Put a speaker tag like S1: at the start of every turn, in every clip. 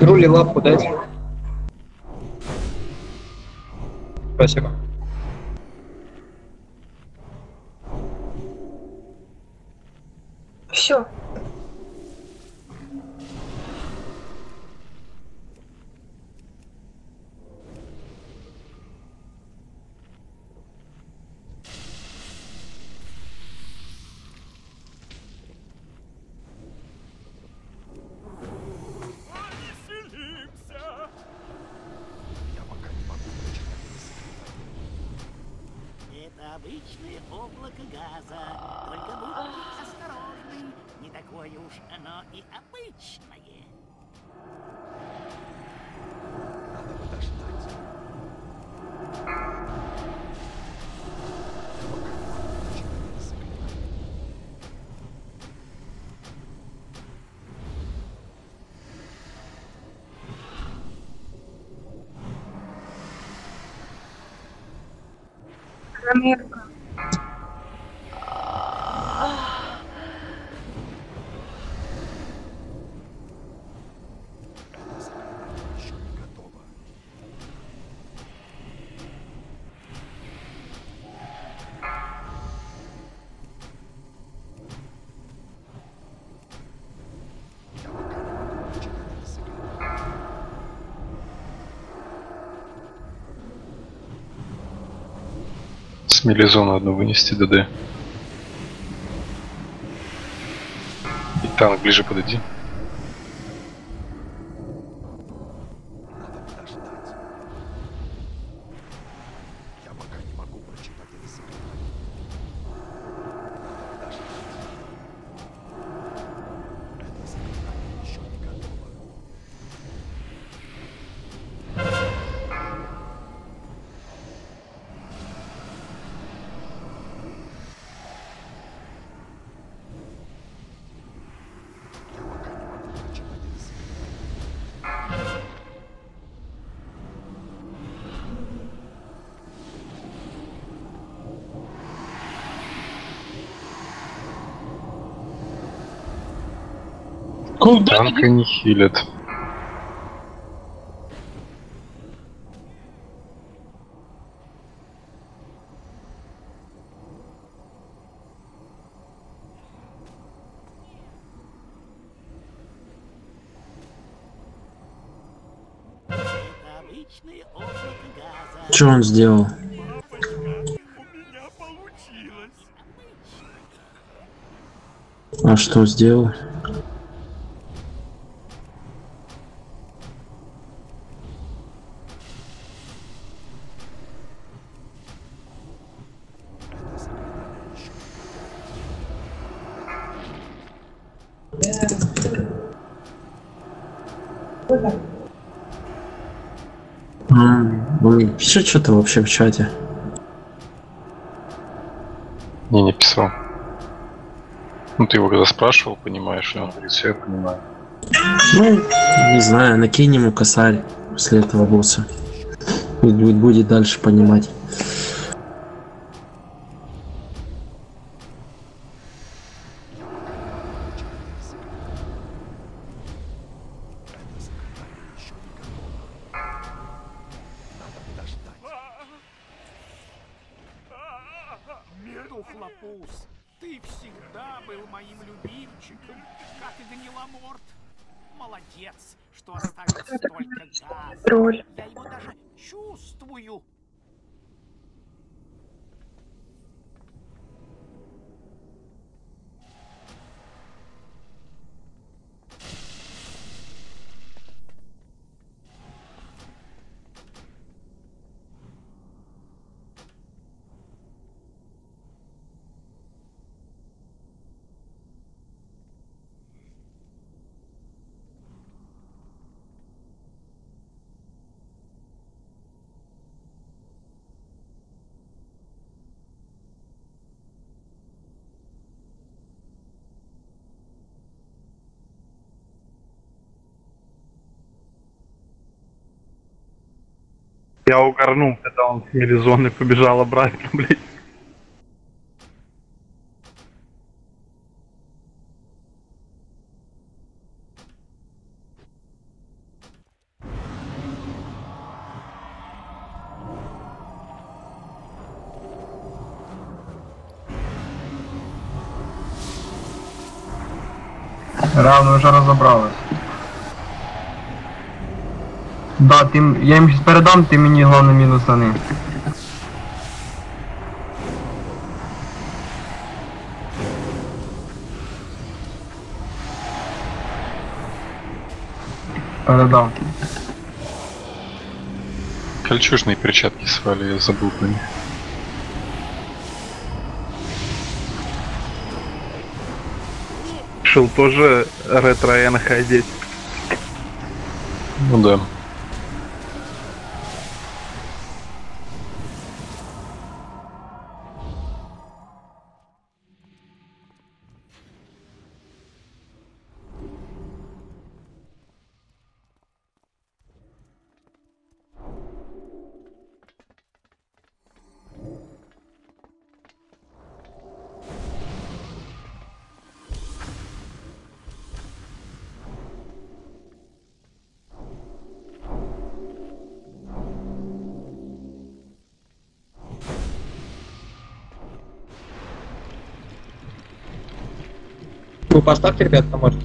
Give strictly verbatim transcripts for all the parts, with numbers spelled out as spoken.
S1: Рули лапу дать. Спасибо.
S2: Все.
S3: Это обычное облако газа. Только будьте осторожны. Не такое уж оно и обычное. Надо подождать.
S2: Америка.
S4: С милизона одну вынести ДД. И танк ближе подойди.
S1: Куда?
S4: Танка не хилят.
S3: Это обычное облако газа.
S5: Что он сделал? А что сделал? А, он пишет что-то вообще в чате.
S4: Не, не писал. Ну ты его когда спрашивал, понимаешь, и он говорит, все я понимаю.
S5: Ну, не знаю, накинь ему косарь после этого босса. Будет, будет дальше понимать.
S3: Медухлопус, ты всегда был моим любимчиком, как и Гниломорт. Молодец, что оставил столько газа.
S2: Тролль.
S3: Я его даже чувствую.
S6: Я угорнул, когда он с милизоны побежал обратно, блядь.
S1: Реально вже розібрались. Да, ти, м- я їм щось передам, ти мені головне мінусани. Передам.
S4: Кольчужные перчатки свали, я забыл про них.
S6: Решил тоже ретро-энх одеть.
S4: Ну да.
S1: Вы поставьте, ребята, может.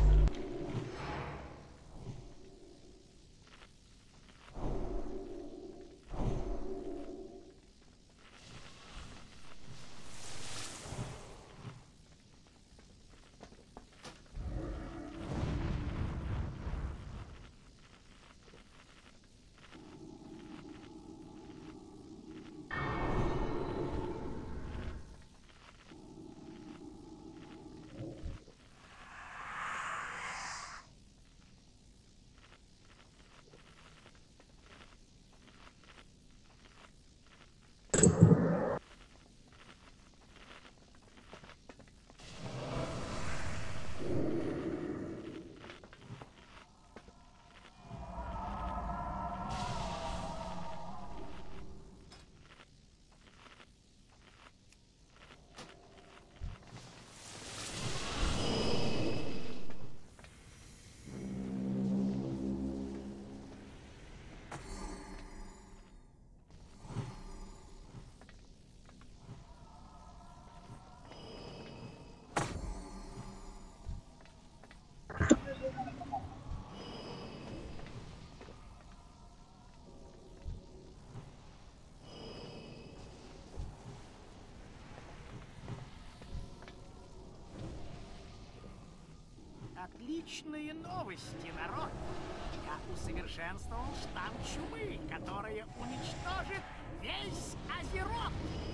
S3: Отличные новости, народ! Я усовершенствовал штамм чумы, которая уничтожит весь Азерот!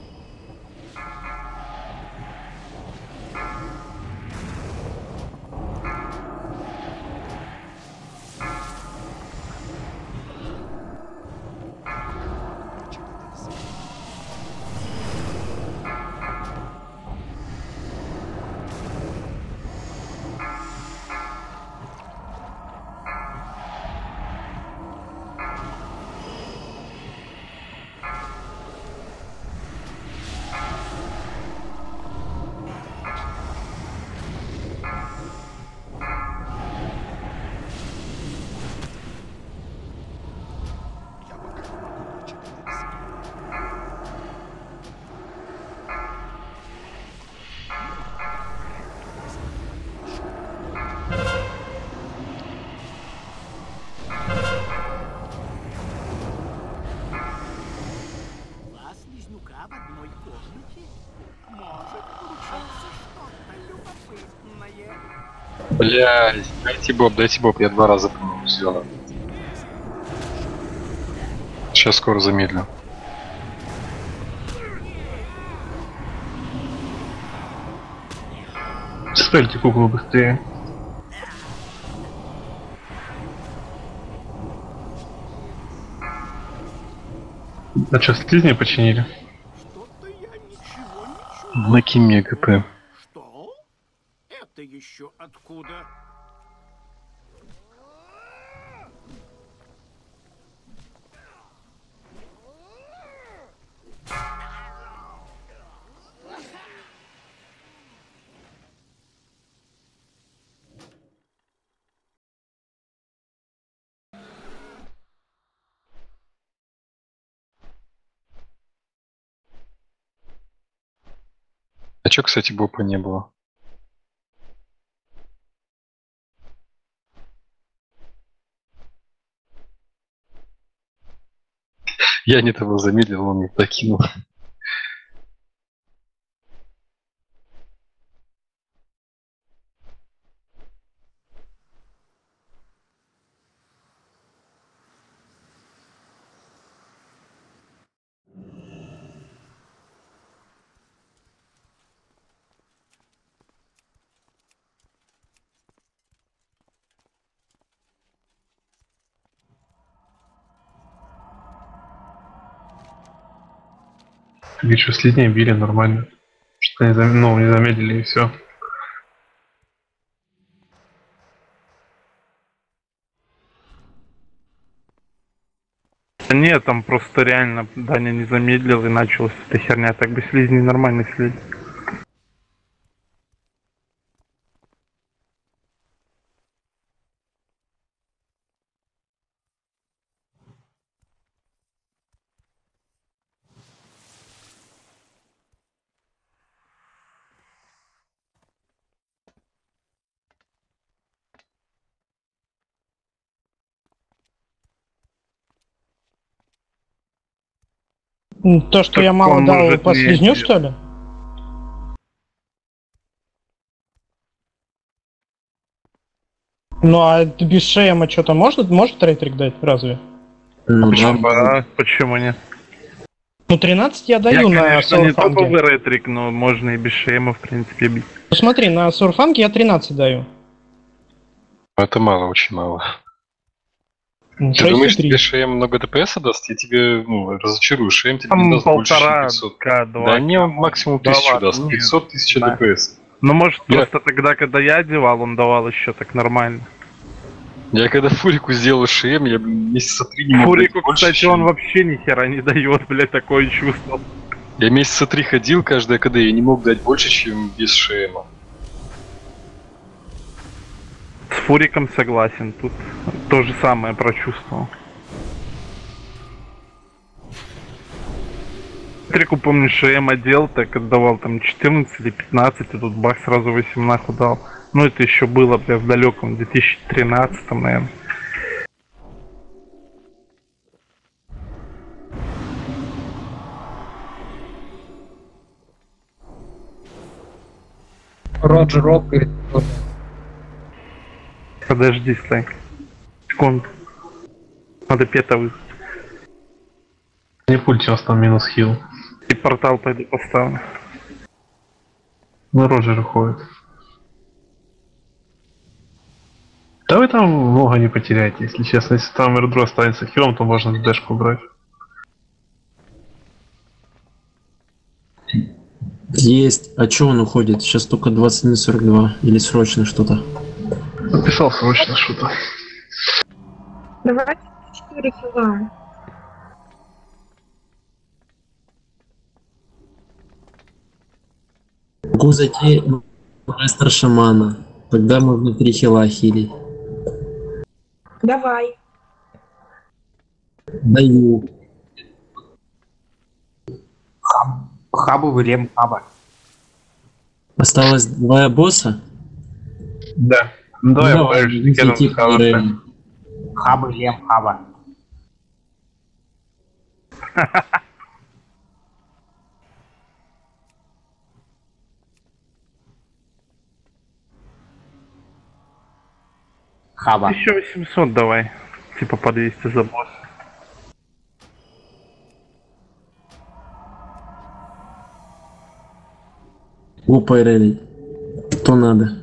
S3: Два слизняка в одной комнате? Может получиться что-то любопытное.
S4: Блядь, дайте боб, дайте боб, я два раза по-моему сделал. Сейчас скоро замедлю.
S6: Стельте куклу быстрее. А что, слизни починили?
S3: Что-то я ничего не чую.
S4: На Киме ГП.
S3: Что? Это еще откуда?
S4: А чё, кстати, бопа не было? Я не того замедлил, он не покинул.
S6: Видишь, следнее били нормально. Что не, зам... ну, не замедлили и все. Нет, там просто реально Даня не замедлил и началась эта херня. Так бы слизни нормально слили.
S2: То, что
S6: Так
S2: я мало
S6: он
S2: дал
S6: может
S2: по
S6: не
S2: слизню,
S6: эти-
S2: что ли? Ну а без шеема что-то может, может рейтрик дать, разве?
S5: Ну, да,
S6: Почему, а, почему нет?
S2: Ну тринадцать я
S6: Я,
S2: даю на
S6: конечно, не
S2: Сурфанге.
S6: топовый ретрик, но можно и без шейма, в принципе, бить.
S2: Ну смотри, на Сурфанге я тринадцать даю.
S4: Это мало, очень мало.
S2: Ну,
S4: Ты думаешь, тебе
S2: шесть и три.
S4: ШМ много ДПС даст? Я тебе, ну, разочарую. ШМ тебе не
S6: Там
S4: даст больше, чем
S6: полтора
S4: пятьсот.
S6: К два.
S4: Да не, он максимум
S6: Да
S4: тысячу
S6: ладно,
S4: даст.
S6: нет.
S4: пятьсот тысяч
S6: Да.
S4: ДПС.
S6: Ну, может,
S4: Я-
S6: просто тогда, когда я одевал, он давал еще так нормально.
S4: Я когда Фурику сделал ШМ, я блин, месяца три не мог
S6: Фурику,
S4: дать больше,
S6: кстати,
S4: чем-
S6: он вообще ни хера не дает, блядь, такое чувство.
S4: Я месяца три ходил каждое КД, я не мог дать больше, чем без ШМа.
S6: С Фуриком согласен, тут то же самое прочувствовал. Трику, помню, ШМ одел, так отдавал там четырнадцать или пятнадцать, и тут бах сразу восемь нахуй дал. Ну это еще было, бля, в далеком две тысячи тринадцатом, наверное.
S7: Роджер Рок и...
S6: Подожди, Слайк. Секунду. Надо пета вызвать.
S8: Не пульте, у вас там минус хил.
S6: И портал пойду поставлю.
S8: Ну, Роджер уходит. Да вы там много не потеряете, если честно. Если там Эрдро останется хилом, то можно дэшку брать.
S5: Есть. А чё он уходит? Сейчас только двадцать один сорок два. Или срочно что-то?
S8: Написал срочно что-то.
S9: Давайте четыре кило.
S5: Могу зайти в рестор шамана. Тогда можно три хила хилить.
S9: Давай.
S5: Даю.
S7: Хабу в рем хаба.
S5: Осталось два босса?
S8: Да. Ну, давай,
S5: Ну,
S8: я
S5: давай,
S8: кину
S5: идите к Рейну.
S7: Хабу рем хаба. Хаба.
S6: Еще восемьсот давай. Типа по двести за босс.
S5: Опа, Рейли. Что надо?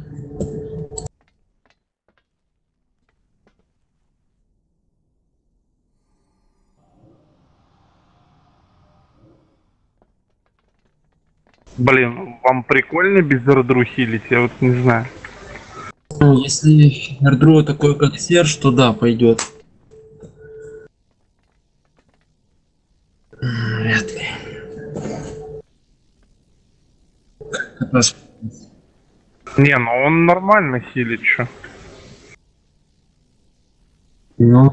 S6: Блин, вам прикольно без Эрдру хилить? Я вот не знаю.
S5: Ну, если Эрдру такой как Серж, то да, пойдет. Вряд ли. Как раз
S6: Не, ну он нормально хилит, чё.
S5: Ну,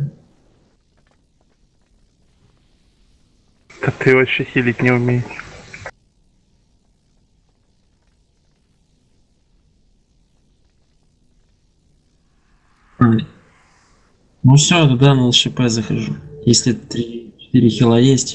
S6: Да ты вообще хилить не умеешь.
S5: ну все, тогда на ЛШП захожу. Если три четыре хила есть.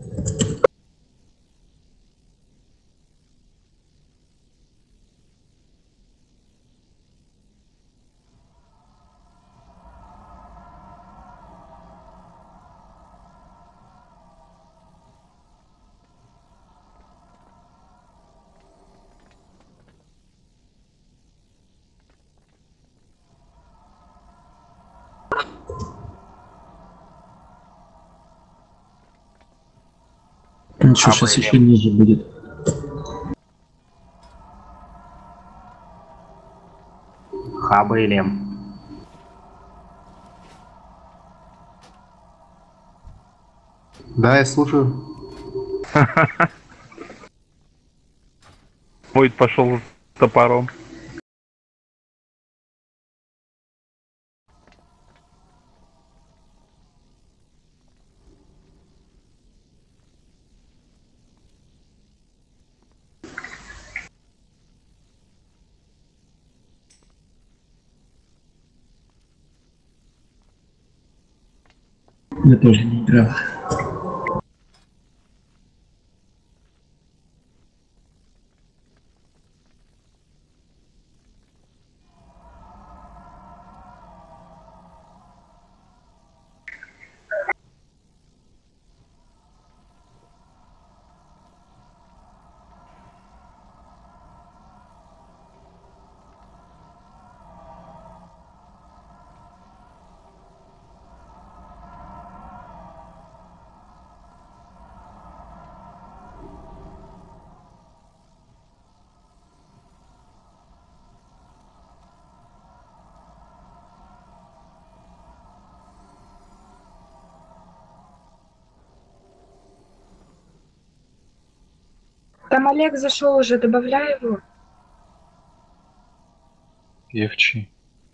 S5: Ничего, сейчас
S7: Хабы
S5: еще ниже будет.
S7: Хаба и лем. Да, я слушаю.
S6: Войд пошел с топором.
S5: Я тоже не играл.
S9: Там Олег зашел уже, добавляй его.
S4: Евчи.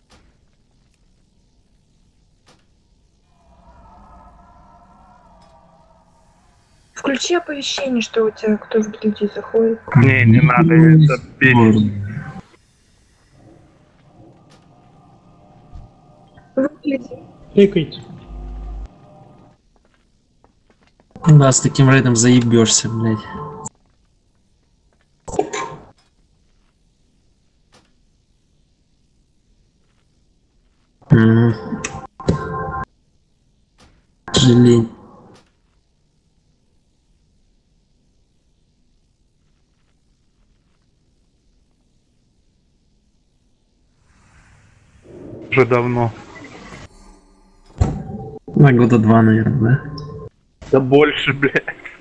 S9: Включи оповещение, что у тебя кто в гильдии заходит.
S6: Не, не надо, это бесит.
S9: Выгляди.
S2: Тыкайте.
S5: Да, с таким рейдом заебешься, блядь. М. Жалень.
S6: Уже давно.
S5: На года два, наверное, да?
S6: Да больше, блядь.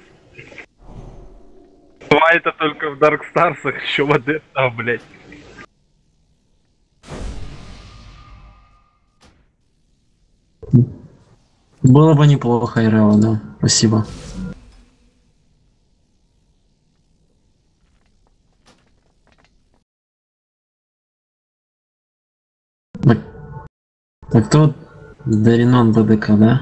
S6: Два это только в Dark Stars'ах, еще в Адептах, блядь.
S5: Было бы неплохо, Ирела, да. Спасибо. Так, так тот Даринон БДК, да?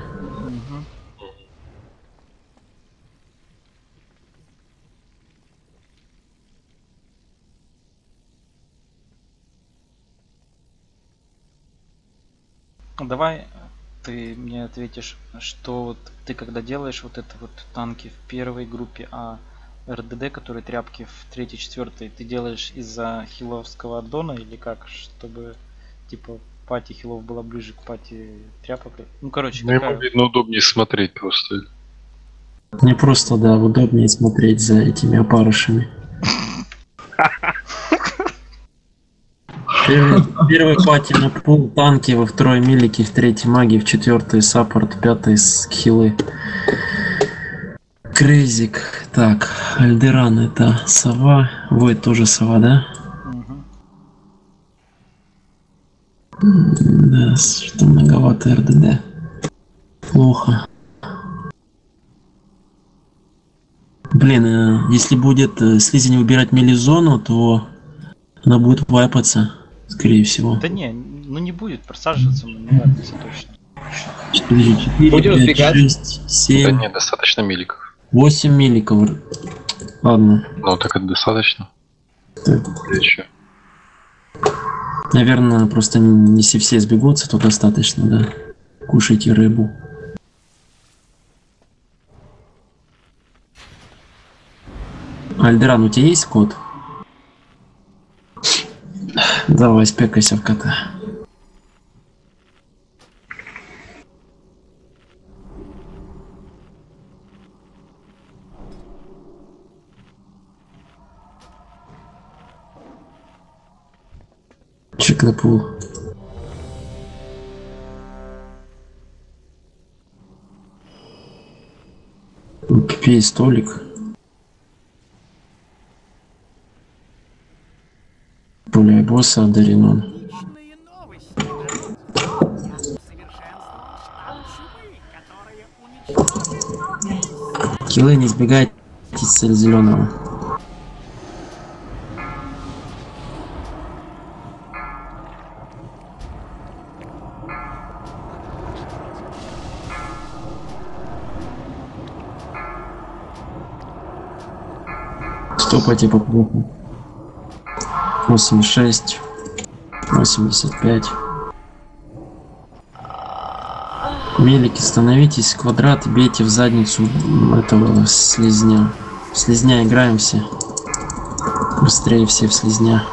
S10: Давай ты мне ответишь, что вот ты когда делаешь вот это вот танки в первой группе, а РДД, которые тряпки в третьей, четвертой, ты делаешь из-за хиловского аддона или как, чтобы типа пати хилов была ближе к пати тряпок? Ну короче,
S4: Ну,
S10: какая...
S4: ему видно удобнее смотреть просто.
S5: Мне просто, да, удобнее смотреть за этими опарышами. Первый, первый пати на пул танки, во второй милики, в третьей маги, в четвертой саппорт, в пятой хилы. Крейзик. Так, Альдеран это сова. Войд тоже сова, да?
S10: Угу.
S5: Да, что многовато РДД. Плохо. Блин, э, если будет э, слизень выбирать мелизону, то она будет вайпаться, скорее всего.
S10: Да не, ну не будет просаживаться, но не вайпаться точно.
S5: четыре, четыре,
S7: Будем
S5: пять,
S7: сбегать.
S5: шесть,
S4: Да
S5: семь,
S4: нет, достаточно миликов.
S5: восемь миликов. Ладно.
S4: Ну так это достаточно.
S5: Так.
S4: Еще.
S5: Наверное, просто не если все сбегутся, то достаточно, да. Кушайте рыбу. Альдеран, у тебя есть код? Давай, спекайся в кота. Чек на пул. Пей столик. Пуляй босса, Даринон. Киллы, не сбегайте с цели зеленого. Стопайте по плоху. восемьдесят шесть, восемьдесят пять. Мелики, становитесь, квадрат, бейте в задницу этого слизня. В слизня играем все. Быстрее все в слизня.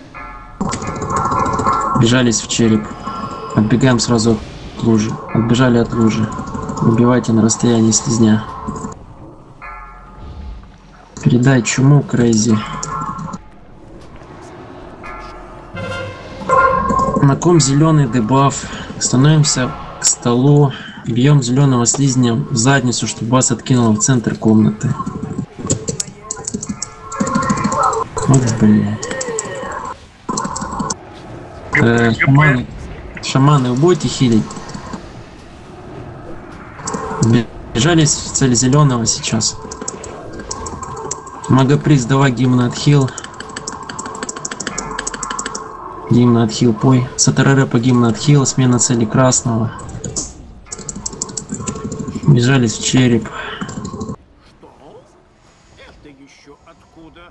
S5: Бежались в череп. Отбегаем сразу от лужи. Отбежали от лужи. Убивайте на расстоянии слизня. Передай чуму, Крейзи. На ком зеленый дебаф. Становимся к столу. Бьем зеленого слизня в задницу, чтобы вас откинуло в центр комнаты. Вот блядь. Э, шаманы, шаманы, вы будете хилить? Бежались в цель зеленого сейчас. Магоприз, давай гимн отхил. Гимн отхил, пой. Сатараре по гимн отхил. Смена цели красного. Бежались в череп.
S3: Что? Это еще откуда?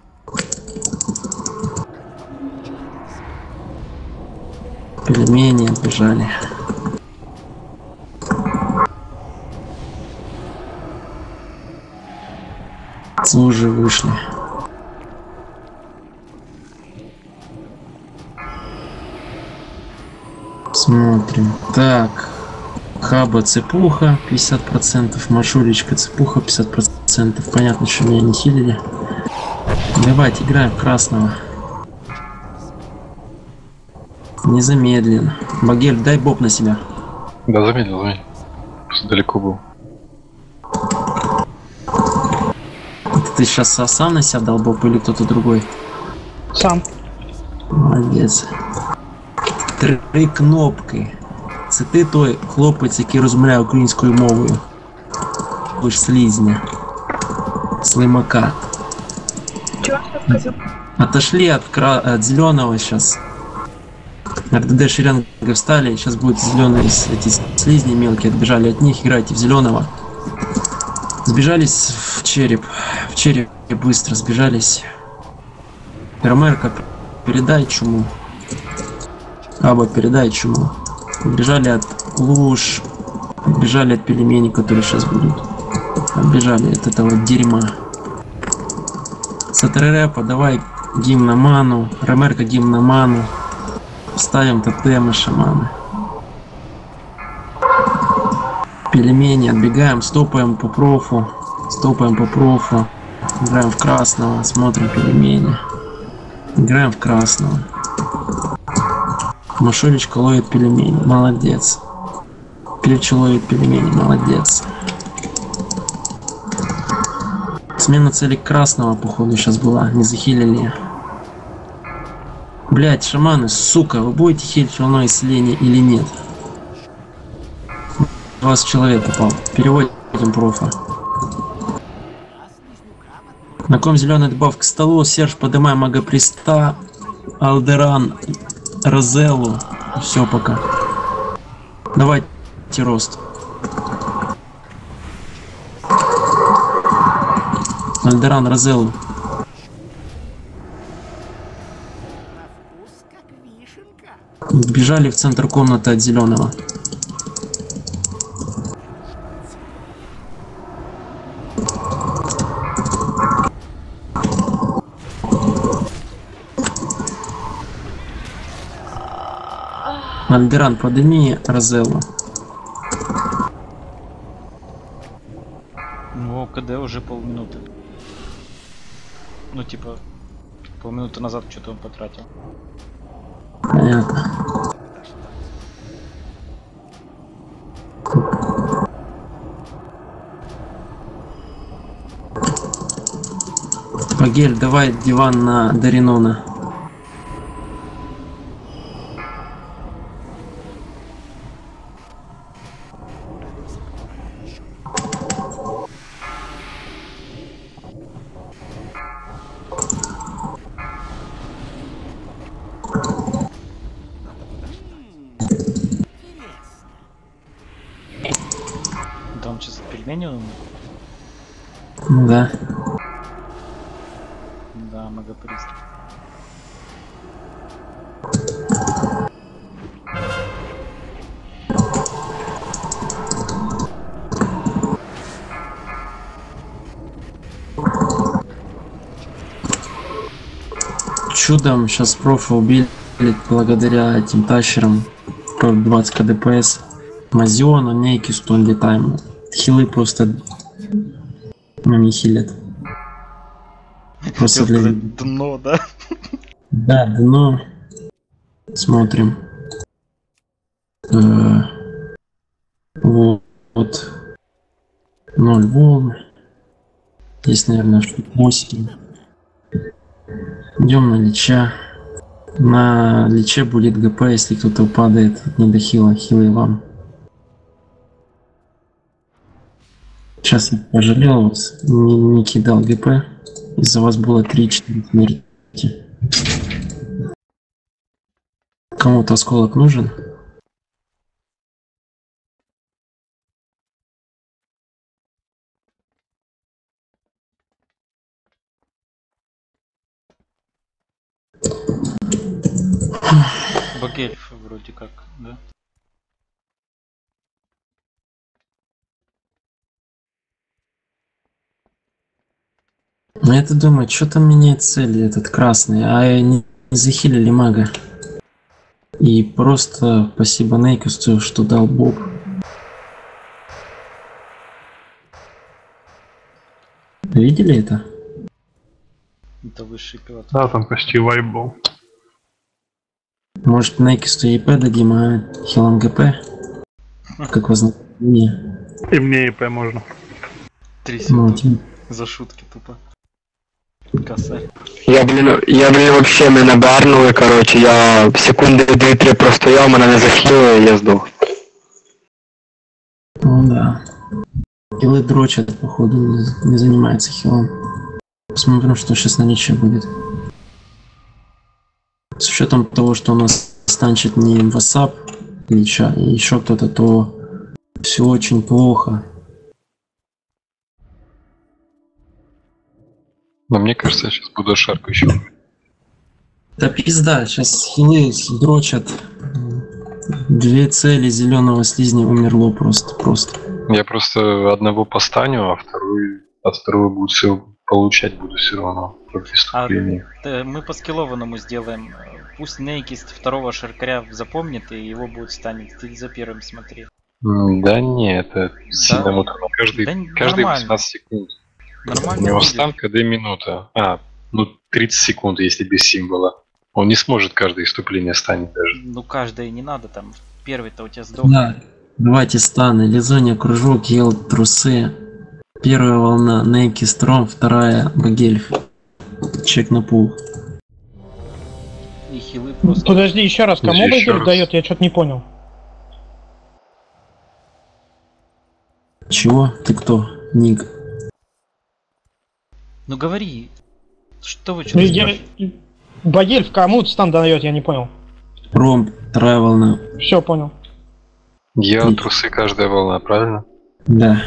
S5: Пельмени отбежали. С лужи вышли. Смотрим. Так. Хаба цепуха пятьдесят процентов. Машулечка цепуха пятьдесят процентов. Понятно, что меня не хилили. Давайте играем в красного. Не замедлен. Багель, дай боб на себя.
S4: Да, замедлил, замедлил. Просто далеко был.
S5: Ты сейчас сам на себя дал боб или кто-то другой?
S2: Сам.
S5: Молодец. Три кнопки. Це ти той хлопець, який розмовляє українською мовою. Ви ж слизня. Слимака.
S9: Чего он сказал?
S5: Отошли от, кра... от зеленого сейчас. РДД шеренга встали, сейчас будут зеленые эти слизни мелкие, отбежали от них, играйте в зеленого. Сбежались в череп. В череп быстро сбежались. Ромерка, передай чуму. Аба, передай чуму. Бежали от луж. Бежали от пельменей, которые сейчас будут. Отбежали от этого дерьма. Сатарэпа, давай гимн на ману. Ромерка, гимн на ману. Ставим тотемы, шаманы. Пельмени, отбегаем, стопаем по профу. Стопаем по профу. Играем в красного, смотрим пельмени. Играем в красного. Машулечка ловит пельмени, молодец. Пельча ловит пельмени, молодец. Смена цели красного, походу, сейчас была, не захилили. Блять, шаманы, сука, вы будете хилить волной исцеления или нет? двадцать человек попал. Переводим профа. На ком зеленый добавка к столу. Серж, поднимай магоприста. Алдеран, Розеллу. Все пока. Давайте рост. Альдеран, Розеллу. Бежали в центр комнаты от зеленого. Альдеран, подними Розеллу.
S10: Ну, КД уже полминуты. Ну, типа, полминуты назад что-то он потратил.
S5: Понятно. Багель, давай диван на Даринона.
S10: Да он сейчас пельмени умер?
S5: Да.
S10: Да, магоприст.
S5: Чудом сейчас профа убили благодаря этим тащерам. двадцать ка ДПС. Мазиону, Нейкисту, летаем. Хилы просто ну, не хилят. Просто для...
S10: Дно, да?
S5: Да, дно. Смотрим. Э, вот. Ноль волн. Здесь, наверное, штук восемь. Идем на лича. На личе будет ГП, если кто-то упадает не до хила. Хилы вам. Сейчас я пожалел, вот не, не кидал ГП. Из-за вас было три-четыре смерти. Кому-то осколок нужен?
S10: Багельф вроде как, да?
S5: Ну я-то думаю, что там меняет цель этот красный, а не, не захилили мага. И просто спасибо Нейкусту, что дал боб. Видели это?
S10: Это высший пилот.
S8: Да, там почти вайп был.
S5: Может Нейкусту ЕП дадим, а хилом ГП? Как вас не?
S6: И мне ИП можно.
S10: Три секунды.
S5: Ну,
S10: За шутки тупо. Косарь.
S11: Я, блин, я, блин, вообще мене барнули, короче, я секунди дві-три простояв, мене не захилили, я здох.
S5: Ну да. Хилы дрочат, походу, не, не занимается хилом. Посмотрим, что сейчас на личе будет. С учетом того, что у нас станчит не WhatsApp лича, и еще кто-то, то все очень плохо.
S4: Но мне кажется, я сейчас буду шарку еще.
S5: Да пизда, сейчас хилы дрочат. Две цели зеленого слизня умерло просто, просто.
S4: Я просто одного постаню, а второй, от второго будет все получать буду все равно.
S10: А э, мы по скиллованному сделаем. Пусть Нейкист второго шаркаря запомнит и его будет станет. Ты за первым смотри.
S4: Да не, это
S10: да?
S4: сильно муторно. Каждый,
S10: да
S4: каждый
S10: нормально.
S4: восемнадцать секунд.
S10: Нормально
S4: У него
S10: будет.
S4: стан КД минута. А, ну тридцать секунд, если без символа. Он не сможет каждое вступление станет даже.
S10: Ну каждое не надо там. Первый-то у тебя сдох.
S5: Да. Давайте станы. Лизония, кружок, ел, трусы. Первая волна Нейки Стром, вторая Багельф. Чек на пул.
S10: И хилы просто.
S2: Подожди, еще раз, кому
S4: Подожди, еще
S2: Багельф
S4: раз.
S2: дает? Я что-то не понял.
S5: Чего? Ты кто? Ник.
S10: Ну говори. Что вы что-то
S2: Ну, я... Багельф кому стан дает, я не понял.
S5: Пром, вторая волна.
S2: Все, понял.
S4: Я трусы каждая волна, правильно?
S5: Да.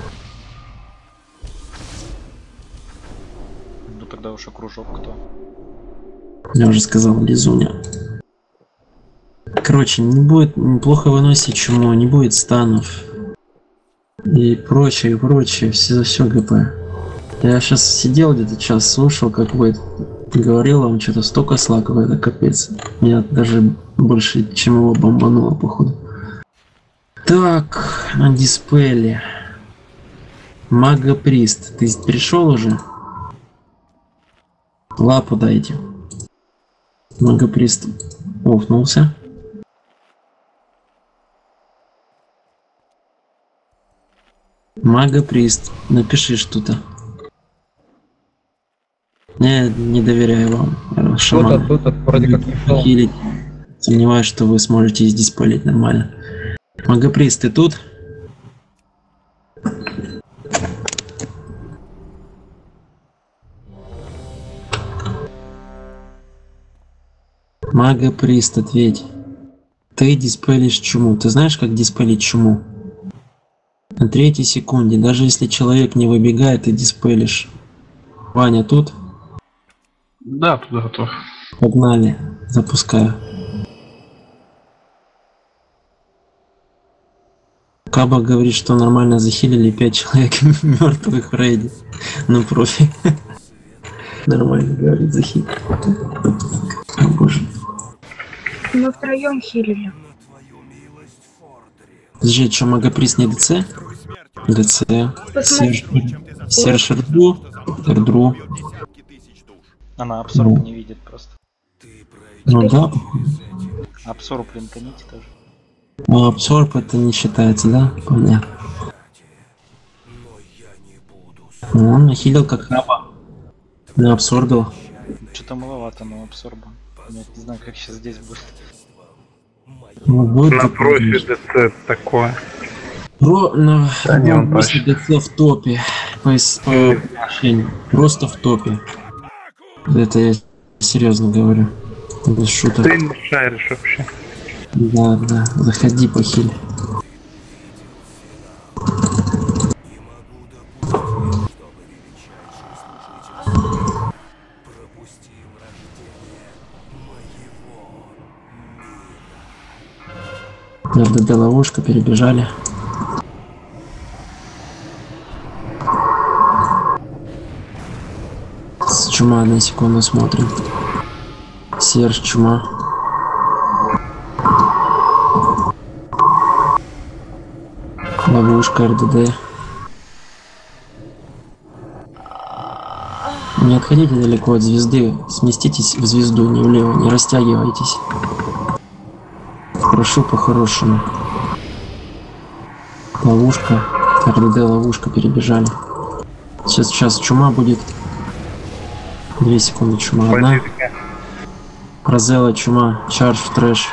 S10: Ну тогда уж окружок кто?
S5: Я уже сказал, Лизуня. Короче, не будет, неплохо выносить чуму, не будет станов. И прочее, и прочее, все за все ГП. Я сейчас сидел где-то час, слушал, как вы Говорил вам, что-то столько слаков, это капец. Меня даже больше, чем его бомбануло, походу. Так, на дисплее. Магоприст, ты пришел уже? Лапу дайте. Магоприст офнулся. Магоприст, напиши что-то. Я не доверяю вам, шаман.
S12: Тут, тут, вроде как
S5: Хилить. Сомневаюсь, что вы сможете здесь палить нормально. Магоприст, ты тут? Магоприст, ответь. Ты диспелишь чуму. Ты знаешь, как диспелить чуму? На третьей секунде, даже если человек не выбегает, ты диспелишь. Ваня тут?
S8: Да, туда готов.
S5: Погнали, запускаю. Каба говорит, что нормально захилили пять человек мертвых в рейде. Ну профи. Нормально, говорит, захилили. О боже.
S9: Мы втроем хилили.
S5: Подожди, что, Магоприст не ДЦ? ДЦ. Серж, Серж Эрдру. Эрдру.
S10: Она абсорб не видит просто.
S5: Ну да.
S10: Абсорб линканите тоже.
S5: Ну, абсорб это не считается, да? Понятно. Ну, он нахилил как раба. Не абсорбил.
S10: Что-то маловато, но абсорба. Я не знаю, как сейчас здесь будет.
S5: Ну, будет
S6: на профи ДЦ такое.
S5: Про на
S8: Да, не, он
S5: ДЦ в топе. По, по ощущениям. Просто в топе. Это я серьезно говорю. Без шуток.
S6: Ты не шаришь вообще.
S5: Да, да. Заходи, похиль. РДД ловушка, перебежали. С чума одна секунду смотрим. Серж, чума. Ловушка РДД. Не отходите далеко от звезды, сместитесь в звезду, не влево, не растягивайтесь. Прошу по-хорошему. Ловушка. РДД ловушка, перебежали. Сейчас, сейчас чума будет. Две секунды, чума одна. Розелла, чума, чардж в трэш.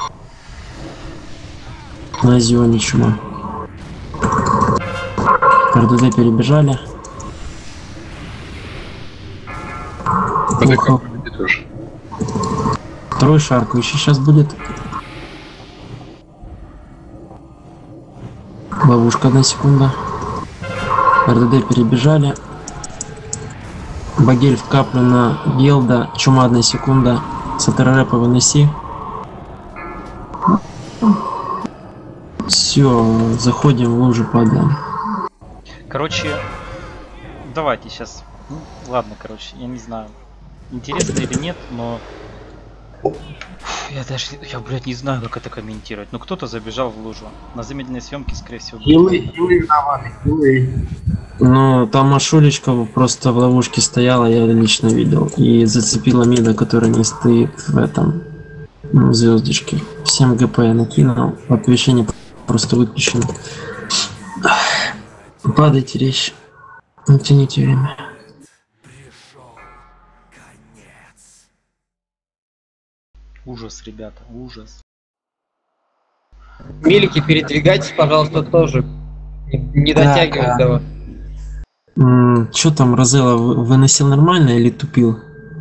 S5: На зионе чума. РДД перебежали. Плохо. Второй шаркающий сейчас будет. Ловушка, одна секунда. РДД перебежали. Багель в каплю на Белда. Чума, одна секунда. Сатеррэпа выноси. Все, заходим в лужу, падаем.
S10: Короче, давайте сейчас. Ну, ладно, короче, я не знаю, интересно или нет, но я даже, я, блядь, не знаю, как это комментировать. Но кто-то забежал в лужу. На замедленной съемке, скорее всего.
S7: Хилы, хилы виноваты, хилы.
S5: Ну, там Машулечка просто в ловушке стояла, я лично видел. И зацепила мида, которая не стоит в этом, ну, звездочке. Всем ГП я накинул, оповещение просто выключено. Падайте, речь. Не тяните время.
S10: Ужас, ребята, ужас.
S12: Милики, передвигайтесь, пожалуйста, тоже. Не, не дотягивать до вас.
S5: Чё там, Розелла, вы- выносил нормально или тупил?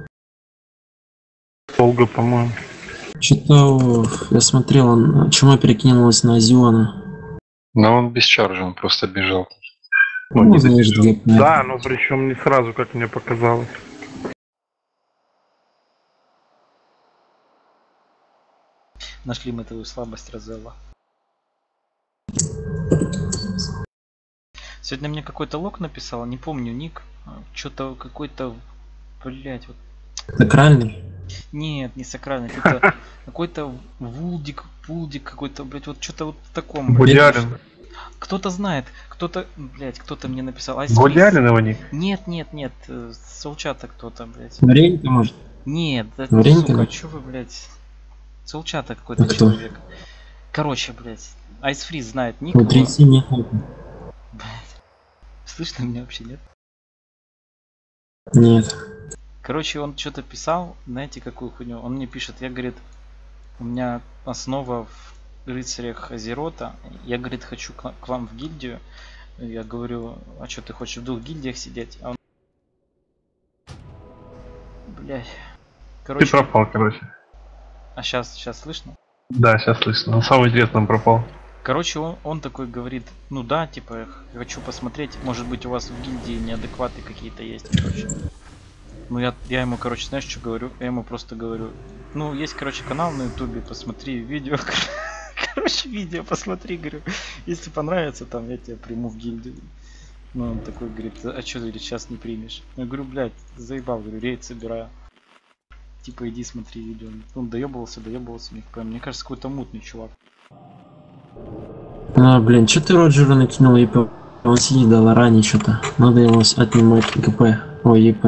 S6: Долго, по-моему.
S5: Что-то я смотрел, он чума перекинулась на Азиона.
S4: Но он без чаржа, он просто бежал.
S5: Ну,
S4: не
S5: знаешь,
S4: добежал.
S5: ГП.
S6: Да, но причем не сразу, как мне показалось.
S10: Нашли мы твою слабость, Розелла. Сегодня мне какой-то лог написал, не помню ник. Что-то какой-то, блять, вот
S5: Сакральный?
S10: Нет, не сакральный, какой-то какой-то вулдик, пулдик какой-то, блять, вот что-то вот в таком.
S8: Будярин.
S10: Кто-то знает, кто-то, блять, кто-то мне написал.
S8: Будярин его ник?
S10: Нет, нет, нет, э, с Солчата кто-то, блять.
S5: Маренька, может?
S10: Нет, это,
S5: Маренька?
S10: сука, чё вы, блять. Солчата какой-то
S5: А кто?
S10: человек. Короче, блять, Айсфриз знает ник.
S5: Внутри
S10: его.
S5: синих.
S10: Блять. Слышно меня вообще, нет?
S5: Нет.
S10: Короче, он что-то писал, знаете, какую хуйню? Он мне пишет, я, говорит, у меня основа в рыцарях Азерота. Я, говорит, хочу к, к вам в гильдию. Я говорю, а что ты хочешь в двух гильдиях сидеть? А он... Блять. Короче...
S8: Ты пропал, короче.
S10: А сейчас, сейчас слышно?
S8: Да, сейчас слышно. Он самый интересный пропал.
S10: Короче, он, он такой говорит, ну да, типа, я хочу посмотреть, может быть у вас в гильдии неадекваты какие-то есть, короче. Ну я, я ему, короче, знаешь, что говорю? Я ему просто говорю, ну есть, короче, канал на ютубе, посмотри видео, короче, видео посмотри, говорю, если понравится, там, я тебя приму в гильдию. Ну он такой говорит, а что, говорит, сейчас не примешь? Я говорю, блядь, заебал, говорю, рейд собираю. Типа иди смотри видео. Он доебывался, доебывался, не понимаю. Мне кажется, какой-то мутный чувак.
S5: А, блин, что ты Роджера накинул ЕП? Он сидит до Лорани что-то. Надо его отнимать ГП. Ой, ЕП.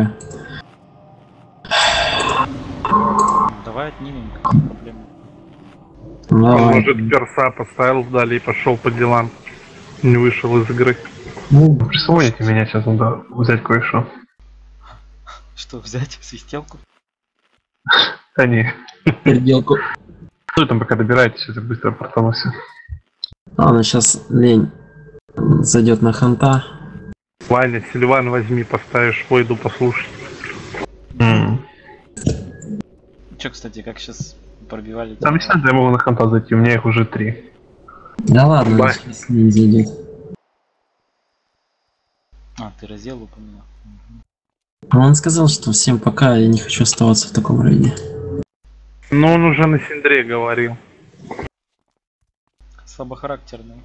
S10: Давай отнимем, какие проблемы.
S6: Он, может, перса поставил вдали и пошел по делам. Не вышел из игры.
S8: Ну, присвоите меня, сейчас надо взять кое-что.
S10: Что, взять свистелку?
S8: Да не.
S5: Переделку.
S8: Что вы там пока добираетесь, это быстро портанулся.
S5: А, ну сейчас лень зайдет на ханта.
S6: Ваня, Сильван возьми, поставишь, пойду послушать.
S8: Mm.
S10: Че, кстати, как сейчас пробивали?
S8: Там не надо, я могу на ханта зайти, у меня их уже три.
S5: Да ладно,
S8: Бай.
S5: сейчас не зайдет.
S10: А, ты раздел упомянул.
S5: А он сказал, что всем пока, я не хочу оставаться в таком рейде.
S6: Ну он уже на Синдре говорил.
S10: Слабохарактерный.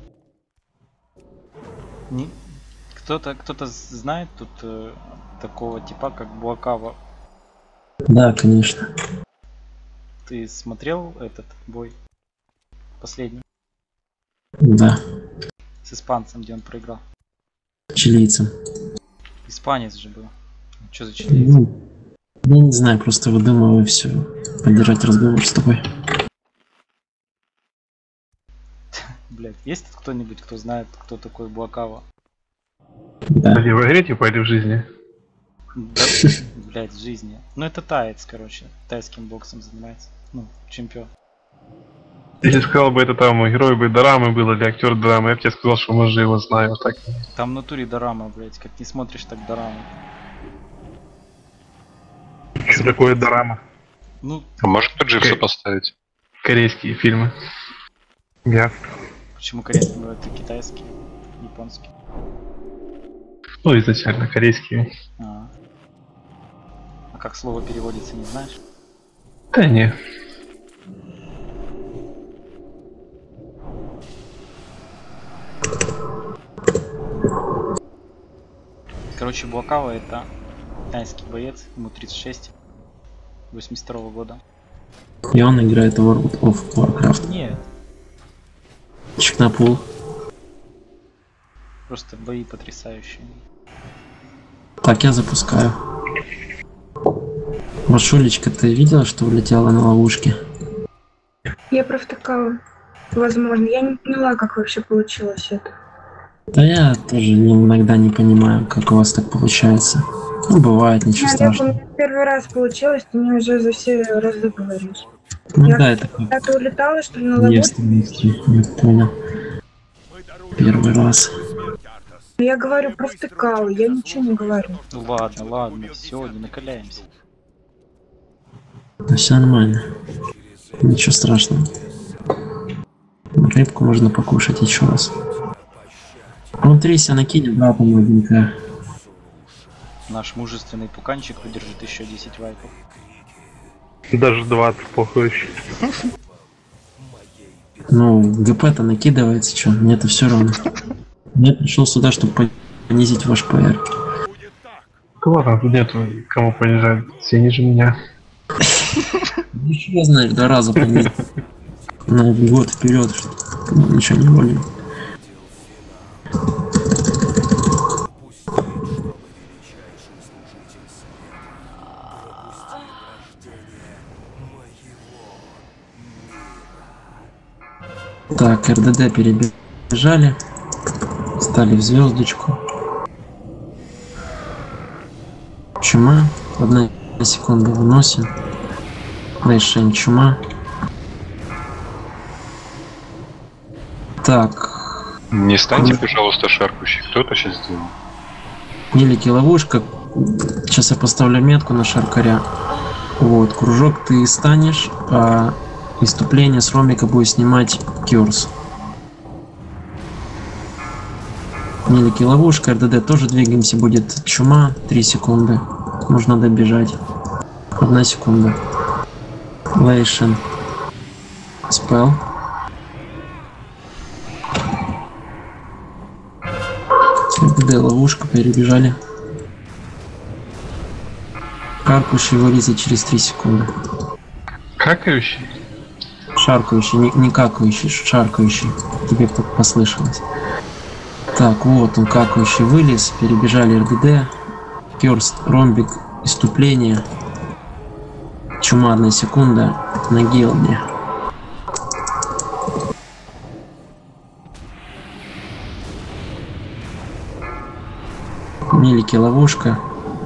S10: Не... Кто-то кто-то знает тут э, такого типа, как Буакава?
S5: Да, конечно.
S10: Ты смотрел этот бой? Последний?
S5: Да.
S10: С испанцем, где он проиграл?
S5: Чилийцем.
S10: Испанец же был. Что за чилиец?
S5: Ну, я не знаю, просто выдумываю все. Поддержать разговор с тобой.
S10: Блять, есть тут кто-нибудь, кто знает, кто такой Буакава?
S5: Да.
S8: Где в игре типа или в жизни?
S10: Да, блять, в жизни. Ну это таец, короче. Тайским боксом занимается. Ну, чемпион.
S8: Если сказал бы это там герой бы дорамы был или актер дорамы, я бы тебе сказал, что может его знаю. Вот так.
S10: Там в натуре дорама, блять. Как не смотришь, так дорама.
S6: Что такое дорама?
S10: Ну,
S4: а может по Дживсу поставить?
S8: Корейские фильмы.
S6: Ясно.
S10: Почему корейские бывают и китайские, японские?
S8: Ну, изначально корейские.
S10: А, а как слово переводится, не знаешь?
S8: Да не.
S10: Короче, Буакава это тайский боец, ему тридцать шесть, восемьдесят второго года.
S5: И он играет в World of Warcraft.
S10: Нет,
S5: Чикнапул.
S10: просто бои потрясающие.
S5: Так, я запускаю. Машулечка, ты видела, что улетела на ловушке?
S9: Я провтыкала. Возможно. Я не поняла, как вообще получилось это.
S5: Да я тоже иногда не понимаю, как у вас так получается. Ну, бывает, ничего
S9: Я,
S5: страшного.
S9: у меня первый раз получилось, ты мне уже за все разы говоришь.
S5: Ну
S9: я
S5: да, это как
S9: когда-то улетала, что ли, на ловушку?
S5: девственности, я понял. Первый раз.
S9: Я говорю провтыкала, я ничего не говорю.
S10: Ну ладно, ладно, все, не накаляемся.
S5: Да все нормально. Ничего страшного. Рыбку можно покушать еще раз. Внутри себя накинем, да, там один к.
S10: Наш мужественный пуканчик выдержит еще десять вайпов.
S6: Даже двадцать похуй.
S5: Ну, ГП-то накидывается, что? Мне-то все равно. Я пришел сюда, чтобы понизить ваш ПР.
S8: ладно, тут нету кому понижать. Все ниже меня.
S5: Ничего знаешь, до раза понять. На год вперед, что ничего не более. Так, РДД перебежали, стали в звездочку. Чума, одна секунда выносим. Лейшень чума. Так.
S4: Не станьте, пожалуйста, шаркающий. Кто-то сейчас сделал.
S5: Милики ловушка. Сейчас я поставлю метку на шаркаря. Вот, кружок ты станешь, а иступление с ромбика будет снимать Кёрс. Милики ловушка, РДД тоже двигаемся, будет чума, три секунды. Нужно добежать. Одна секунда. Лейшен. Спел. РДД ловушка, перебежали. Каркающий вылезет через три секунды.
S8: Какающий?
S5: Шаркающий, не, не какающий, шаркающий. Тебе послышалось. Так, вот он, какающий вылез, перебежали РДД. Кёрст, ромбик, иступление. Чума, одна секунда на гилде. Милики ловушка.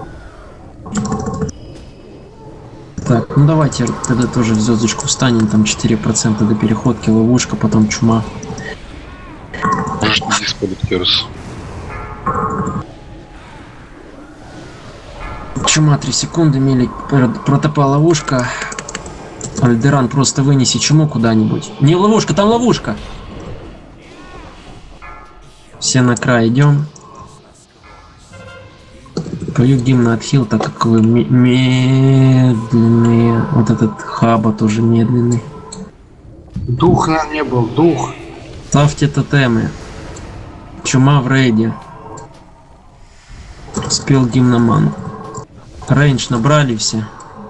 S5: Так, ну давайте тогда тоже в звездочку встанем, там четыре процента до переходки, ловушка, потом чума.
S4: Может, не диспелит Кёрс.
S5: Чума три секунды, милик, протопа ловушка. Альдеран, просто вынеси чуму куда-нибудь. Не ловушка, там ловушка. Все на край идем. Пою гимн отхил, так как вы медленные. Вот этот хаба тоже медленный.
S7: Дух на мне был, дух.
S5: Ставьте тотемы. Чума в рейде. Спел гимноман. Рейндж набрали все.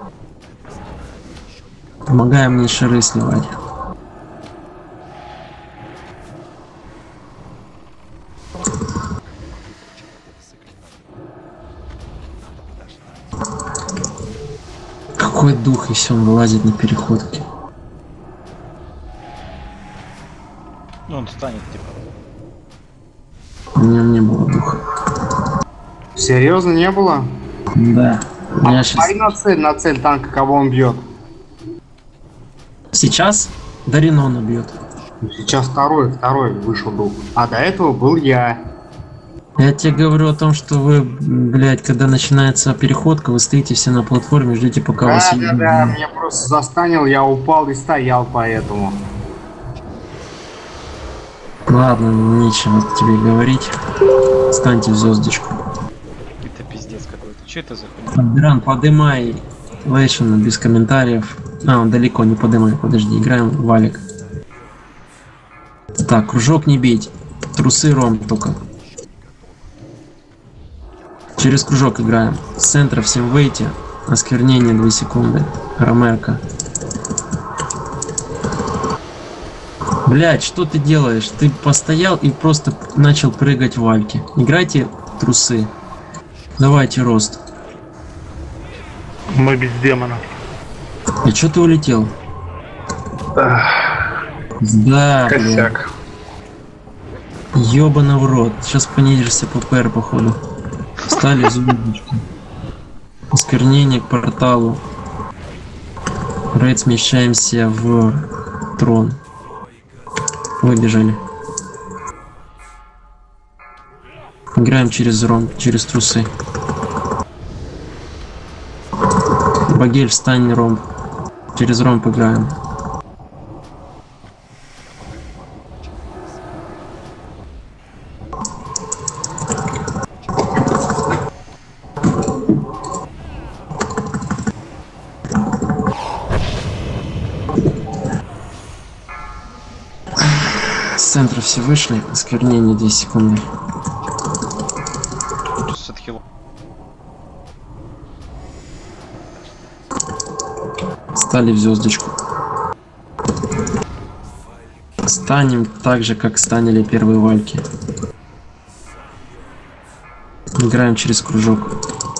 S5: Помогаем мне шары сливать. Какой дух, если он вылазит на переходке?
S10: Ну он станет типа.
S5: У меня не было духа.
S7: Серьезно, не было?
S5: Да.
S7: А
S5: Я
S7: смотри
S5: сейчас...
S7: на цель, на цель танка, кого он бьет.
S5: Сейчас Даринона бьет.
S7: Сейчас второй, второй вышел дух. А до этого был я.
S5: Я тебе говорю о том, что вы, блядь, когда начинается переходка, вы стоите все на платформе, ждете, пока
S7: Да,
S5: вас...
S7: да, да, меня просто застанил, я упал и стоял поэтому.
S5: Ладно, нечего тебе говорить. Станьте в звездочку.
S10: Это пиздец какой-то. Че это за хуйня?
S5: Андеран, подымай Лейшена без комментариев. А, он далеко, не подымай, подожди, играем в валик. Так, кружок не бить. Трусы ром только. Через кружок играем. С центра всем выйти. Осквернение две секунды. Ромерка. Блять, что ты делаешь? Ты постоял и просто начал прыгать в вальке. Играйте трусы. Давайте рост.
S6: Мы без демона.
S5: А чё ты улетел? Да,
S8: косяк.
S5: Ёбана в рот. Сейчас понизишься по ПР, походу. Стали звездочку. Осквернение к порталу. Рейд, смещаемся в трон. Выбежали. Играем через ром, через трусы. Багель, встань, ромб. Через ромб играем. С центра все вышли. Осквернение две секунды.
S10: С отхилом.
S5: Стали в звездочку. Станем так же, как станили первые вальки. Играем через кружок.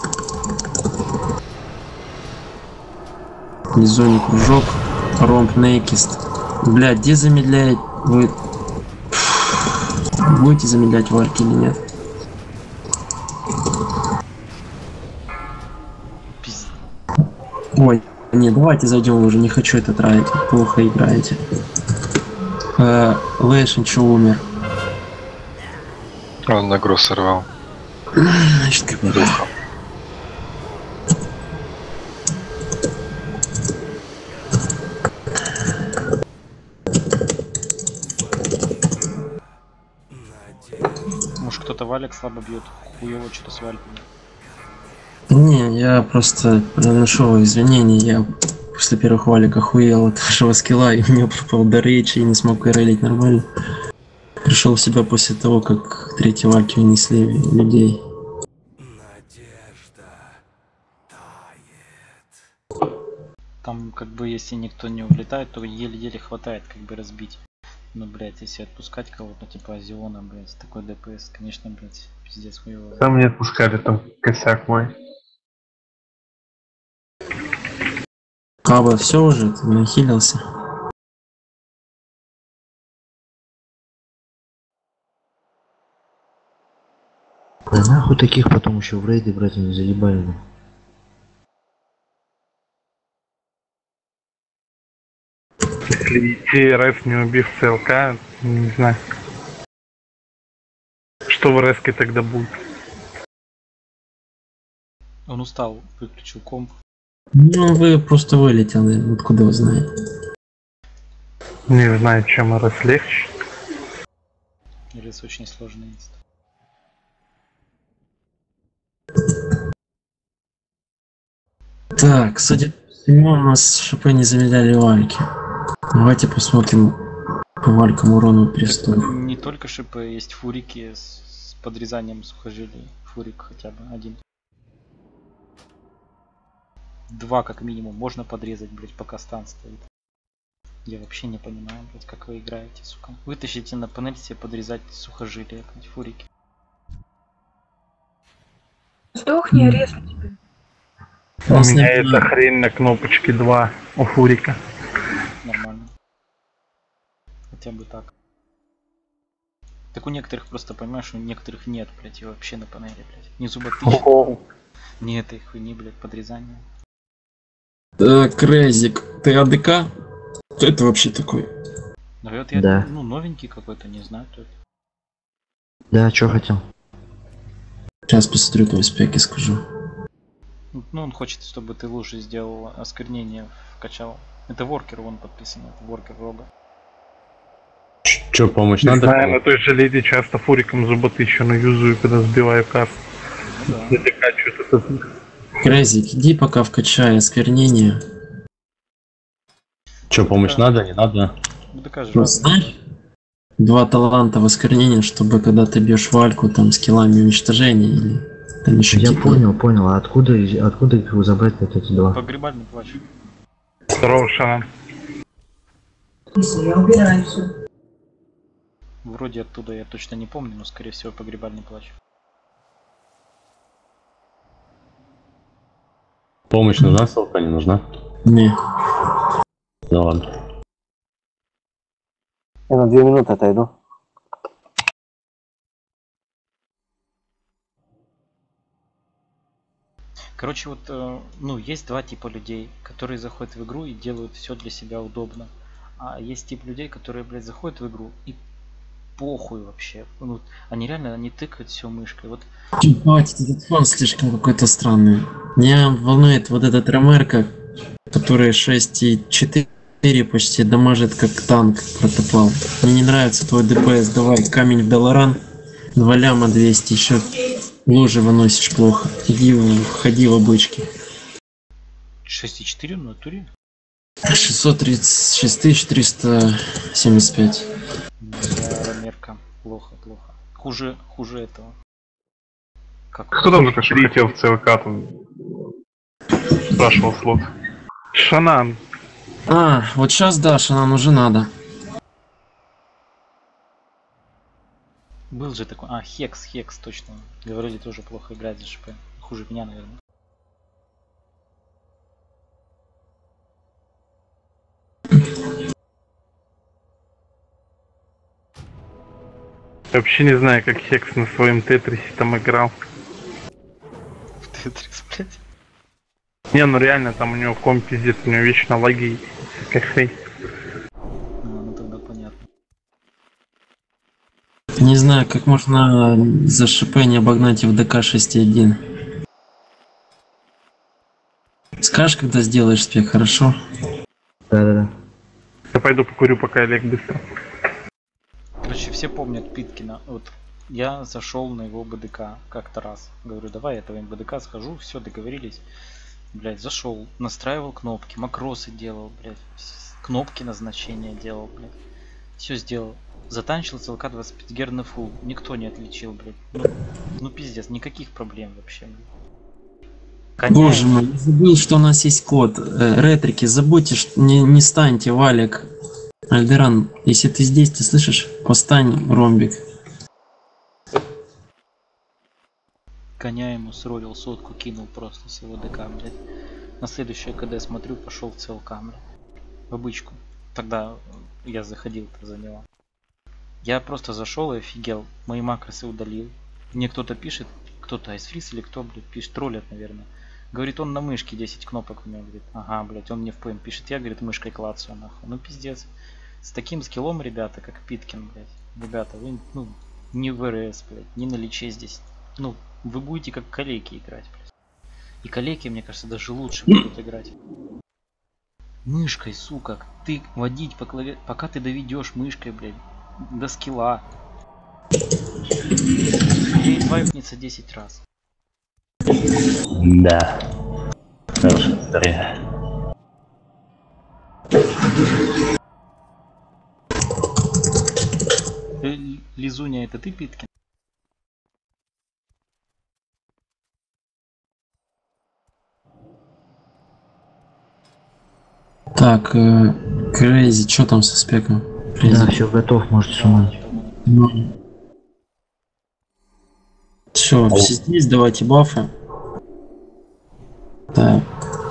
S5: Внизу не кружок. Ромб Нейкист. Блядь, где замедляет? Вы будете замедлять вальки или нет? Ой, не, давайте зайдем уже, не хочу это тратить. Плохо играете. Э, Лэшин что умер?
S4: Он на гроз сорвал.
S5: Значит, как
S4: духом.
S10: Может кто-то валик слабо бьет, хуево что-то с вальками.
S5: Не, я просто приношу извинения, я после первых валик охуел от вашего скилла, и у меня пропал до речи, и не смог релить нормально. Пришел в себя после того, как третьи вальки унесли людей.
S10: Там как бы если никто не улетает, то еле-еле хватает как бы разбить. Ну, блять, если отпускать кого-то, типа Азиона, блять, такой ДПС, конечно, блять, пиздец хуёво.
S8: Там не отпускали, там косяк мой.
S5: Каба, все уже, ты нахилился.
S13: Да нахуй таких потом еще в рейды брать не заебали. Да?
S6: Если идти РС не убив ЦЛК, не знаю. Что в РСке тогда будет?
S10: Он устал, выключил комп.
S5: Ну, вы просто вылетели, откуда вы знаете?
S6: Не знаю, чем РС легче.
S10: РС очень сложный есть.
S5: Так, судя по всему, у нас ШП не замедляли вальки. Давайте посмотрим по валькам урону перестов.
S10: Не только ШП, есть фурики с, с подрезанием сухожилий. Фурик хотя бы один. Два как минимум можно подрезать, блять, пока стан стоит. Я вообще не понимаю, блять, как вы играете, сука. Вытащите на панель себе подрезать сухожилия, блять, фурики.
S9: Сдохни, резну тебя.
S6: У меня эта хрень на кнопочке два у фурика.
S10: Нормально. Хотя бы так. Так у некоторых просто, понимаешь, у некоторых нет, блять, и вообще на панели, блять. Не зуботыщи. Нет их хуйни, блять, подрезания.
S5: Так, Резик, ты АДК? Кто это вообще такой?
S10: Ну, вот я,
S13: Да.
S10: ну, новенький какой-то, не знаю, кто это.
S13: Да, что хотел?
S5: Сейчас посмотрю твои спеки, скажу.
S10: Ну, он хочет, чтобы ты лучше сделал осквернение, вкачал. Это воркер, вон подписан, это воркер рога.
S8: Че, помощь
S6: Не
S8: надо?
S6: знаю, на той же леди часто фуриком зуботы еще навьюзую, когда сбиваю каст.
S10: Ну, да.
S6: Затекать что-то с них.
S5: Резик, иди пока вкачай осквернение.
S8: Че, помощь
S10: Да.
S8: надо, не надо?
S10: Ну, докажешь.
S5: Просто знаешь, два таланта в осквернение, чтобы когда ты бьешь вальку там скиллами уничтожения или там еще
S13: Я
S5: какие-то-
S13: понял, понял. А откуда, из- откуда их забрать вот эти два?
S10: Погребальный плач.
S6: Здорово, Шанан.
S9: Я убираю все.
S10: Вроде оттуда я точно не помню, но скорее всего погребальный плач.
S8: Помощь нужна, ссылка не нужна?
S5: Не.
S8: Ну ладно.
S12: Я на две минуты отойду.
S10: Короче, вот, э, ну, есть два типа людей, которые заходят в игру и делают все для себя удобно. А есть тип людей, которые, блядь, заходят в игру и похуй вообще. Ну, они реально, они тыкают все мышкой. Вот.
S5: Хватит, этот фон слишком какой-то странный. Меня волнует вот этот ремерка, который шесть и четыре почти дамажит как танк протопал. Мне не нравится твой ДПС. Давай камень в Долоран. два ляма двести, еще лужи выносишь плохо. Иди, входи в обычки.
S10: шесть и четыре в натуре?
S5: шестьсот тридцать шесть тысяч триста семьдесят пять.
S10: Я ремерка. Плохо, плохо. Хуже, хуже этого. Как
S8: Кто там только летел в ЦВК, там спрашивал слот.
S6: Шанан,
S5: А, вот сейчас Даша нам уже надо.
S10: Был же такой... А, Хекс, Хекс, точно. Говорили, тоже плохо играть за ШП. Хуже меня, наверное.
S6: Я вообще не знаю, как Хекс на своем Тетрисе там играл.
S10: Тетрис, блядь.
S6: Не, ну реально, там у него комп пиздец, у него вечно лаги, как хрень.
S10: А, ну тогда понятно.
S5: Не знаю, как можно за ШП не обогнать в ДК шесть один. Скажешь, когда сделаешь спек, хорошо?
S13: Да-да-да.
S6: Я пойду покурю, пока Олег быстро.
S10: Короче, все помнят Питкина. Вот я зашел на его БДК как-то раз. Говорю, давай я твоим БДК схожу, все, договорились. Блять, зашел, настраивал кнопки, макросы делал, блять, кнопки назначения делал, блять. Все сделал. Затанчил ЦЛК двадцать пять герц на фул. Никто не отличил, блять. Ну, ну пиздец, никаких проблем вообще. Коня...
S5: Боже мой, я забыл, что у нас есть код. Э, ретрики, забудьте, что не, не станьте, Валик. Альдеран, если ты здесь, ты слышишь? Постань, ромбик.
S10: Коня ему сролил, сотку кинул просто с его ДК, блядь. На следующее КД смотрю, пошел в ЦЛК, блядь. В обычку. Тогда я заходил-то за него. Я просто зашел и офигел. Мои макросы удалил. Мне кто-то пишет, кто-то айсфрис или кто, блядь, пишет, троллят, наверное. Говорит, он на мышке десять кнопок у меня, говорит. Ага, блядь, он мне в ПМ пишет, я, говорит, мышкой клацаю, нахуй. Ну пиздец. С таким скиллом, ребята, как Питкин, блядь. Ребята, вы, ну, не в РС, блядь, не на личе здесь. Ну, вы будете как калеки играть, блядь. И калеки, мне кажется, даже лучше будут играть. Мышкой, сука, ты водить по клавиатуре, пока ты доведешь мышкой, блядь, до скилла. Ей вайпнется десять раз.
S14: Да. Хорошая история.
S10: Э, Лизуня, это ты, Питкин?
S5: Так, э, Крейзи, что там со спеком?
S13: Да, все готов, можете сумать.
S5: Ну. Все, все здесь, давайте бафы. Так.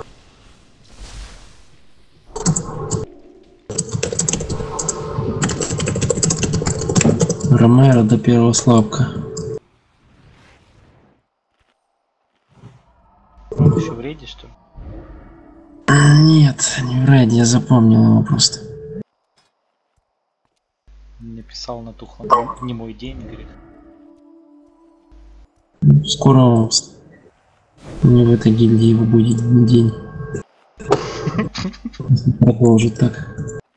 S5: Ромеро до первого слабка.
S10: Он еще в рейде, что ли?
S5: Нет, не в рейде, я запомнил его просто.
S10: Мне писал на тухлом, не мой день, говорит.
S5: Скоро не в этой гильдии его будет день. Продолжит так.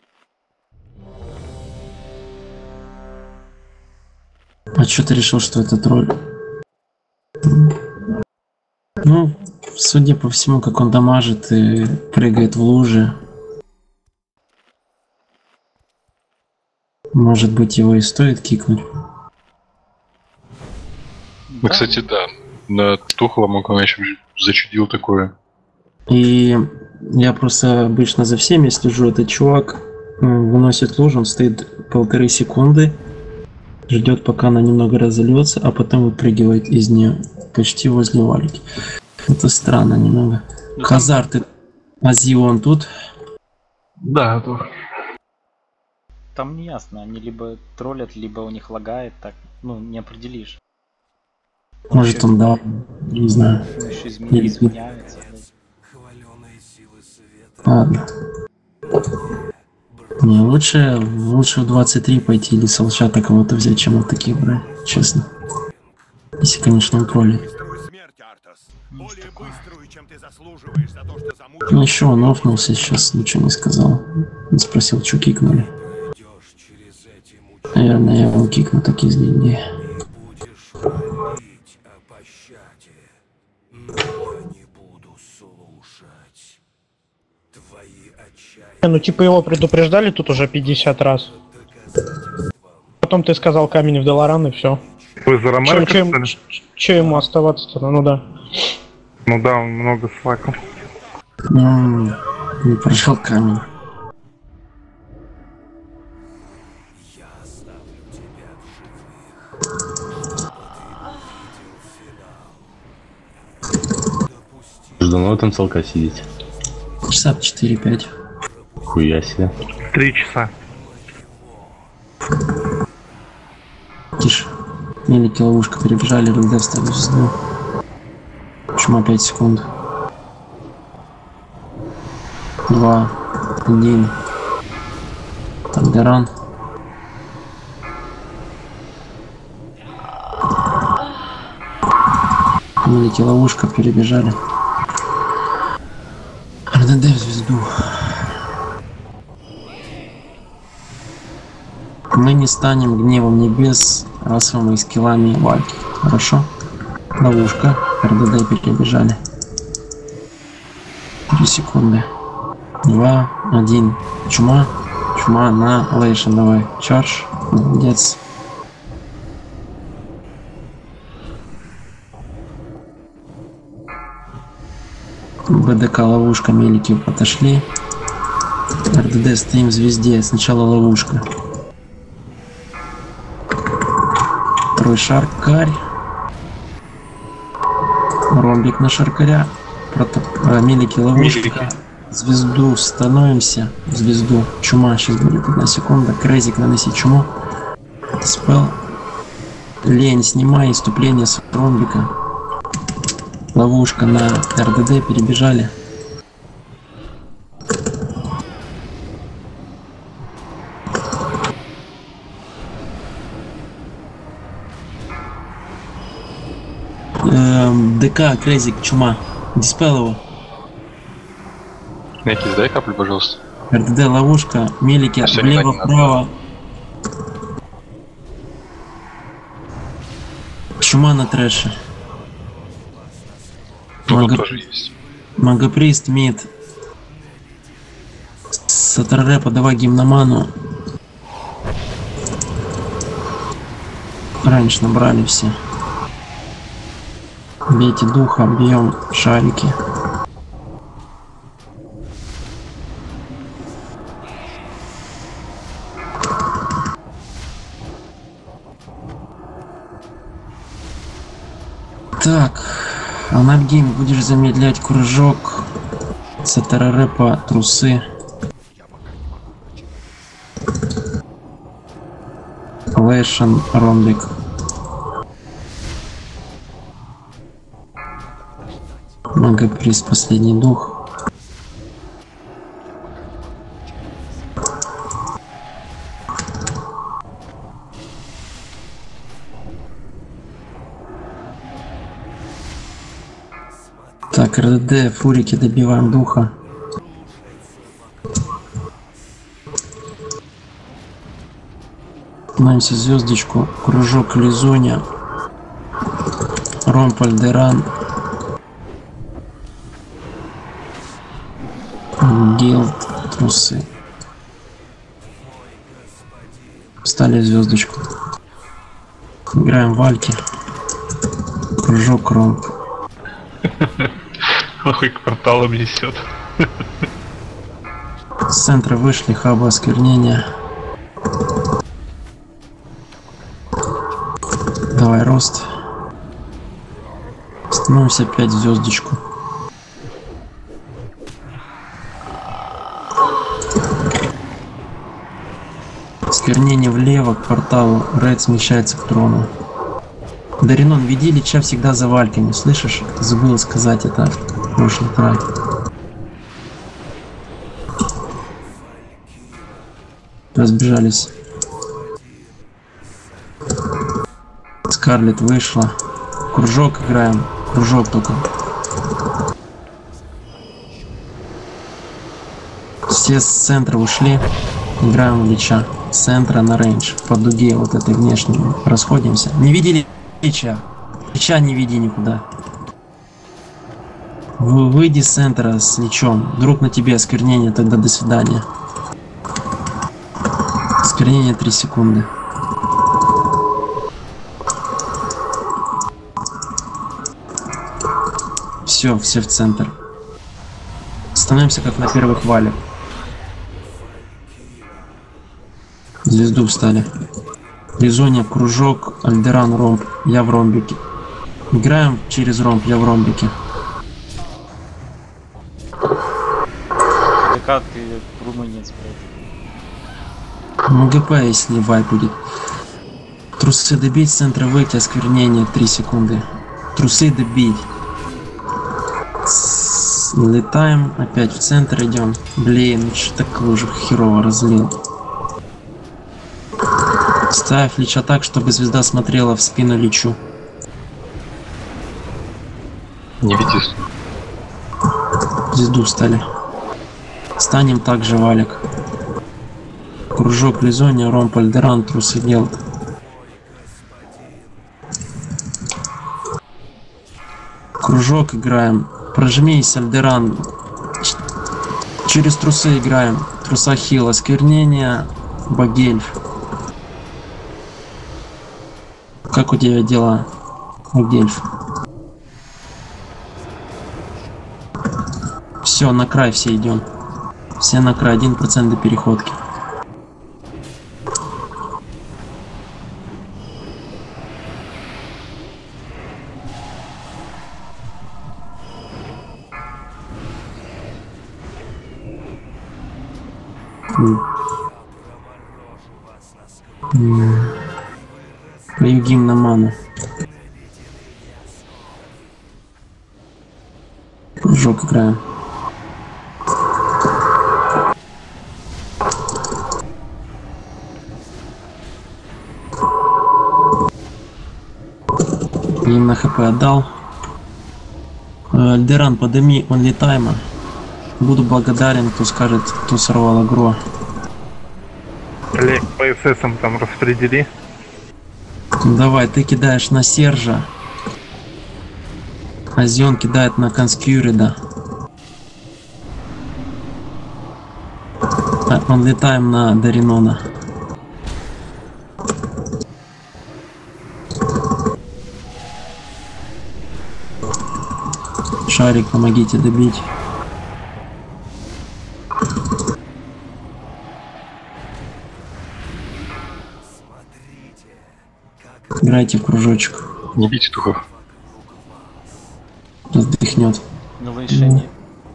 S5: А что ты решил, что это тролль? Ну, судя по всему, как он дамажит и прыгает в лужи. Может быть, его и стоит кикнуть.
S4: Ну, кстати, да. На тухлом он, конечно, зачудил такое.
S5: И я просто обычно за всеми слежу. Этот чувак выносит лужу, он стоит полторы секунды, ждет, пока она немного разольется, а потом выпрыгивает из нее почти возле Валики. Это странно немного. Ну, Хазар, ты... Азион тут?
S8: Да, тут.
S10: Там не ясно, они либо троллят, либо у них лагает, так, ну, не определишь.
S5: Может еще... он, да, не знаю.
S10: Еще изменя... изменяется.
S5: Ладно. Не, лучше, лучше в двадцать три пойти или солчата кого-то взять, чем вот таких брать, честно. Если, конечно, он троллит. Ну еще он офнулся сейчас, ничего не сказал. Он спросил, что кикнули. Наверное, я его кикну так из гильдии.
S2: Ну типа его предупреждали тут уже пятьдесят раз. Потом ты сказал камень в Долоран и все.
S6: Вы за Ромеро, что ему,
S2: че ему оставаться-то? Ну да.
S6: Ну да, он много слакал.
S5: Ну, не прошел камень.
S14: давно вы там целка сидите?
S5: Часа четыре-пять.
S14: Хуя себе.
S6: Три часа.
S5: Тише. Мелики ловушка перебежали, РД встали в звезду. Чума пять секунд. Два. Один. Альдеран. Мелики ловушка перебежали. РДД в звезду. Мы не станем гневом небес, расовыми скиллами вальки. Хорошо? Ловушка. РДД перебежали. Три секунды. Два, один. Чума. Чума на лейшн. Давай. Чардж. Молодец. БДК ловушка, мелики отошли. РДД стоим в звезде. Сначала ловушка. Второй шаркарь. Ромбик на шаркаря. Прото... А, мелики ловушка. Мелики. Звезду становимся. В звезду. Чума сейчас будет одна секунда. Крейзик наноси чуму. Спел. Лень снимай. Иступление с ромбика. Ловушка на РДД. Перебежали. Эм, ДК, Крейзик, чума. Диспел его.
S4: Некий, дай каплю, пожалуйста.
S5: РДД ловушка, мелики
S4: а
S5: влево-вправо. Чума на трэше. Мага... Магоприст, мид. Сатарре, подавай гимноману. Раньше набрали все. Бейте духа, бьем шарики. Так, Анальгейм, будешь замедлять кружок. Сатарарэпа, трусы. Лэшен, ромбик. Магоприз, последний дух. Так, РДД, фурики, добиваем духа. Становимся звездочку, кружок Лизоня. Ромп, Альдеран. Гилд, трусы. Встали в звездочку. Играем в Альки. Кружок ромб.
S8: Охуй к порталам несет.
S5: С центра вышли, хаба осквернения. Давай рост. Становимся опять в звездочку. Осквернение влево к порталу. Рейд смещается к трону. Даринон, веди Лича всегда за вальками, слышишь? Забыл сказать это в прошлый трай. Разбежались. Скарлет вышла. Кружок играем. Кружок только. Все с центра ушли. Играем в Лича. С центра на рейндж. По дуге вот этой внешней. Расходимся. Не видели Лича. Лича не види никуда. Вы, выйди с центра с Личом. Друг на тебе осквернение, тогда до свидания. Осквернение три секунды. Все, все в центр. Становимся как на первых валях. Звезду встали. Лизония, кружок, Альдеран, ромб. Я в ромбике. Играем через ромб, я в ромбике.
S10: ВК ты румынец, блядь.
S5: МГП, если вай будет. Трусы добить, с центра выйти, осквернение, три секунды. Трусы добить. С... Летаем, опять в центр идем. Блин, что такое уже херово разлил. Ставь лича так, чтобы звезда смотрела в спину личу.
S4: Не видишь?
S5: Звезду встали. Станем также, Валик. Кружок Лизония, Ромп, Альдеран, трусы делают. Кружок играем. Прожмись, Альдеран. Ч через трусы играем. Труса хил, осквернение, Багельф. Как у тебя дела, Багельф? Все, на край все идем. Все на край, один процент до переходки. Даю гимн на ману. Кружок играем. Им на хп отдал. Альдеран, подними онлитайма. Буду благодарен, кто скажет, кто сорвал агро.
S6: Олег, по эсэсам там распредели.
S5: Давай, ты кидаешь на Сержа. Азион кидает на Конскьюрида. А, он летаем на Даринона. Шарик, помогите добить. Играйте в кружочек.
S4: Не бейте духов.
S5: Отдохнет.
S10: Новорешение.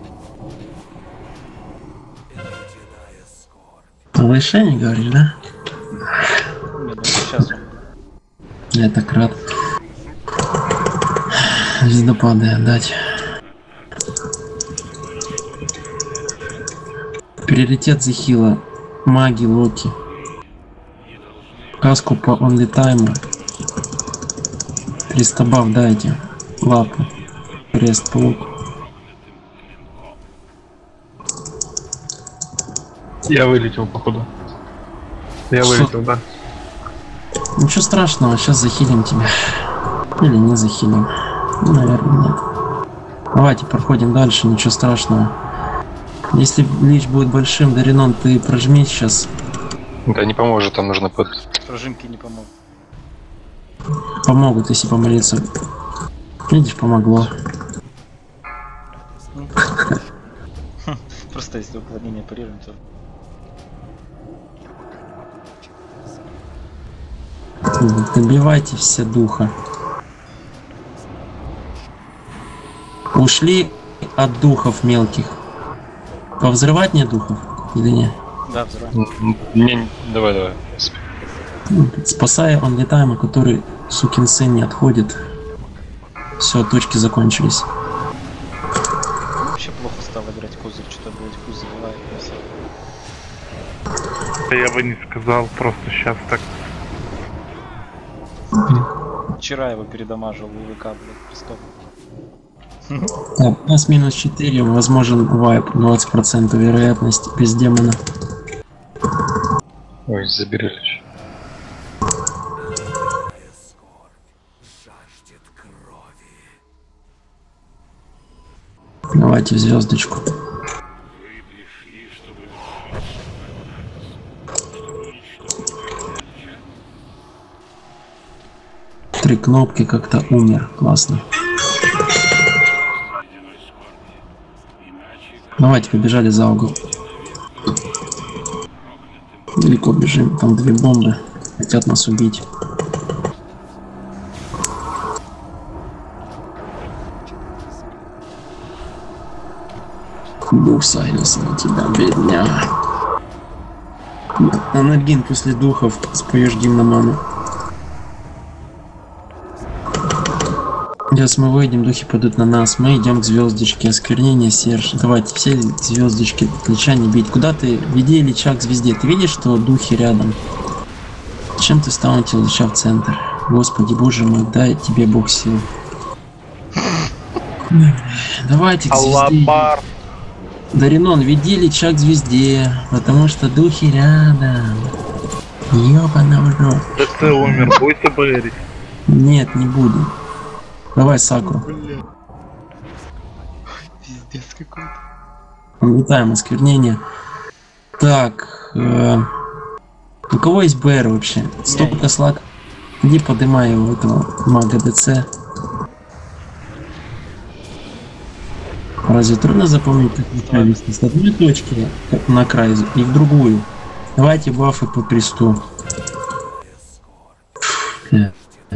S5: Новорешение, говоришь, да?
S10: Нет, сейчас он.
S5: Я так рад. Звездопады отдать. Приоритет захила. Маги, Локи. Каску по онлитайму. триста баф дайте. Лапу. Крест, паук.
S8: Я вылетел, походу. Я
S5: Что?
S8: вылетел, да.
S5: Ничего страшного, сейчас захилим тебя. Или не захилим. Ну, наверное, нет. Давайте проходим дальше, ничего страшного. Если лич будет большим, Даринон, ты прожми сейчас.
S4: Да, не поможет, там нужно под...
S10: Прожимки не помогут.
S5: Помогут, если помолиться. Видишь, помогло.
S10: Просто если уклонение парируем, то...
S5: Добивайте все духа. Ушли от духов мелких. Повзрывать не духов? Или нет?
S10: Да, взрываем.
S4: Не, давай, давай.
S5: Спасая онлитайма, который, сукин сын, не отходит. Все, точки закончились.
S10: Вообще плохо стало играть козырь, что-то, блядь, кузов заливает.
S6: Да я бы не сказал, просто сейчас так.
S10: Вчера его передамажил у ВК, блядь, Крестов.
S5: Так, у нас минус четыре, возможен вайп, двадцать процентов вероятность без демона.
S4: Ой, забери лишь.
S5: Давайте в звездочку. Три кнопки, как-то умер. Классно. Давайте побежали за угол. Далеко бежим. Там две бомбы. Хотят нас убить. Дух садился на тебя, бедня. Анагин после духов споешь гимн на ману. Сейчас мы выйдем, духи пойдут на нас. Мы идем к звездочке. Осквернение, Серж. Давайте все звездочки Лича не бить. Куда ты? Веди Лича к звезде. Ты видишь, что духи рядом? Чем ты стаунтил Лича в центр? Господи, боже мой, дай тебе Бог сил. Давайте к звезде. Даринон, веди Лича к звезде, потому что духи рядом. Ёбана в рот.
S6: ДЦ умер, будете боярить?
S5: Нет, не буду. Давай Сакру.
S10: Пиздец какой-то.
S5: Летаем осквернение. Так. Э, у кого есть БР вообще? Стоп-ка слаг. Иди подымай его, этого мага ДЦ. Разве трудно запомнить, как вести с одной точки на край и в другую? Давайте бафы по кресту. Yeah.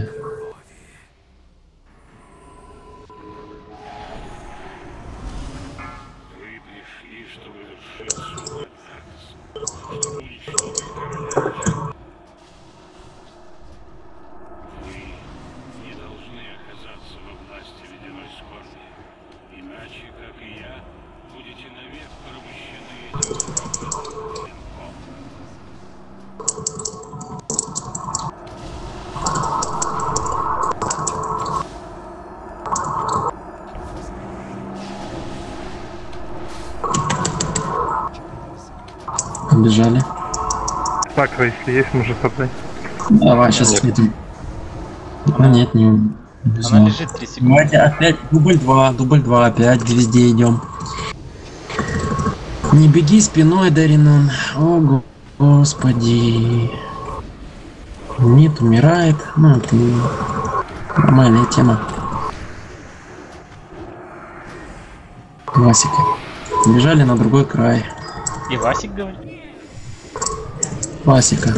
S5: Бежали.
S6: Сакра, если есть, может отдать.
S5: Давай, сейчас светим. А нет, не, не
S10: Она лежит три секунды.
S5: Давайте опять дубль два, дубль два, опять к звезде идем. Не беги спиной, Даринон. О, господи. Нет, умирает. Ну, это не... нормальная тема. Васика. Бежали на другой край.
S10: И Васик говорит?
S5: Васика.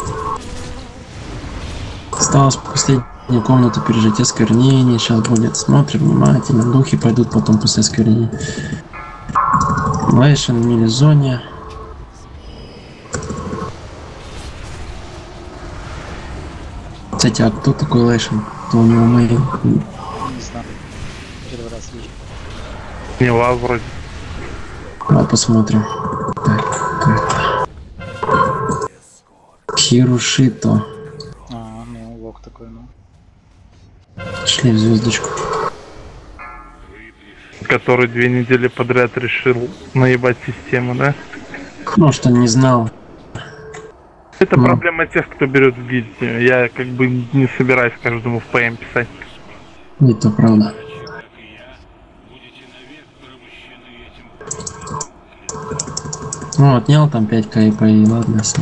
S5: Осталось последнюю комнату пережить осквернение. Сейчас будет. Смотрим внимательно. Духи пойдут потом после осквернения. Лэйшн в мили-зоне. Кстати, а кто такой Лэйшн? Кто у него мейл?
S10: Не знаю. Первый раз вижу.
S6: Не лаз вроде.
S5: Давай посмотрим. Так, как Хирушито.
S10: А, ну, лог такой, ну.
S5: Шли в звездочку.
S6: Который две недели подряд решил наебать систему, да?
S5: Ну, что не знал.
S6: Это
S5: ну.
S6: проблема тех, кто берет в гильдию. Я как бы не собираюсь каждому в ПМ писать.
S5: Это правда. Ну, отнял там пять кп и ладно с ним.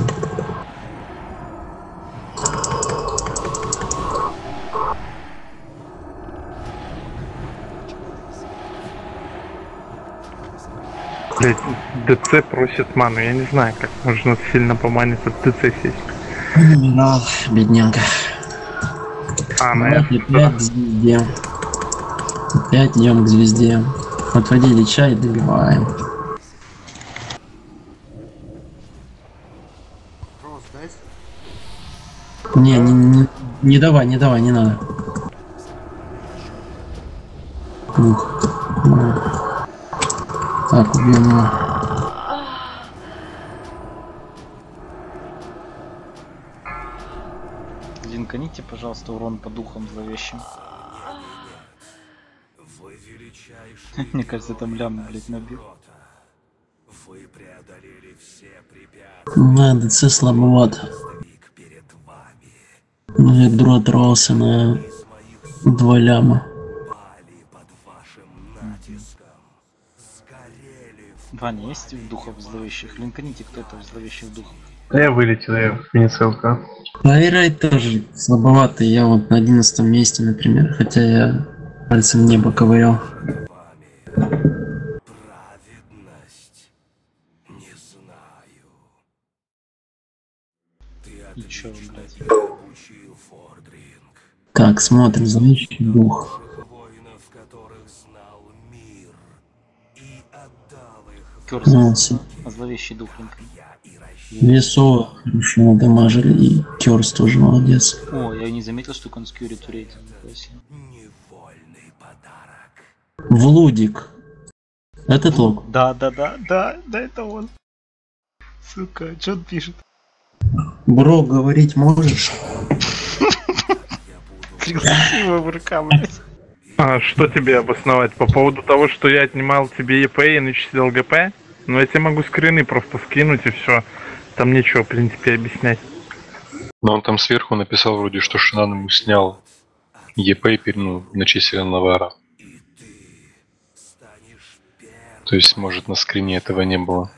S6: Блять, ДЦ просит ману, я не знаю, как можно сильно по мане под ДЦ сесть.
S5: Номинал, бедняга.
S6: А, на
S5: Давайте опять к звезде. Опять идем к звезде. Отводи Лича и добиваем. Не, не, не, не давай, не давай, не надо. Ух. Так, убьем его.
S10: Линканите, пожалуйста, урон по духам зловещим. Мне кажется, там лям, блять, набил.
S5: На, ДЦ слабоват. Ну, я друг оторвался на два ляма.
S10: Ваня, есть в духов зловещих? Линканите кто-то в зловещих духов.
S8: Я вылетел, я в мини-целка.
S5: Лайрайт тоже слабоватый, я вот на одиннадцатом месте, например, хотя я пальцем небо ковырял.
S10: И чё, блядь?
S5: Так, смотрим, зловещий дух.
S10: Кёрс,
S5: Ну, с-
S10: зловещий дух Линкольн.
S5: Весово хорошо надамажили, и Кёрс тоже молодец.
S10: О, я не заметил, что конскьюрит рейтинг.
S5: Влудик. Это ток.
S10: Да, да, да, да, да, это он. Сука, что он пишет?
S5: Бро, говорить можешь?
S10: Красивая рука, блядь.
S6: А что тебе обосновать? По поводу того, что я отнимал тебе ЕП и начислил ГП? Ну, я тебе могу скрины просто скинуть и все. Там нечего, в принципе, объяснять.
S4: Но он там сверху написал вроде, что Шинан ему снял ЕП и пере- ну, начислил Навара. То есть, может, на скрине этого не было.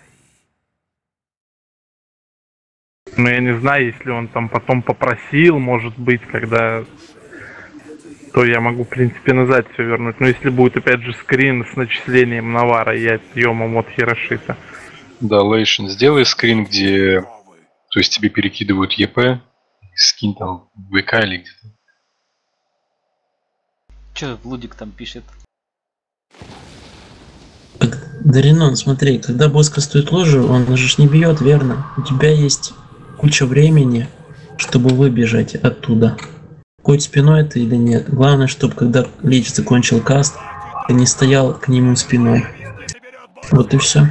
S6: Но я не знаю, если он там потом попросил, может быть, когда... То я могу, в принципе, назад все вернуть. Но если будет, опять же, скрин с начислением Навара и отъемом от Хирошита.
S4: Да, Лейшин, сделай скрин, где... То есть тебе перекидывают ЕП, скинь там в ВК или где-то.
S10: Че Влудик там пишет?
S5: Даринон, смотри, когда босс кастует ложу, он же ж не бьет, верно? У тебя есть куча времени, чтобы выбежать оттуда. Хоть спиной ты или нет. Главное, чтобы когда Лич закончил каст, ты не стоял к нему спиной. Вот и все.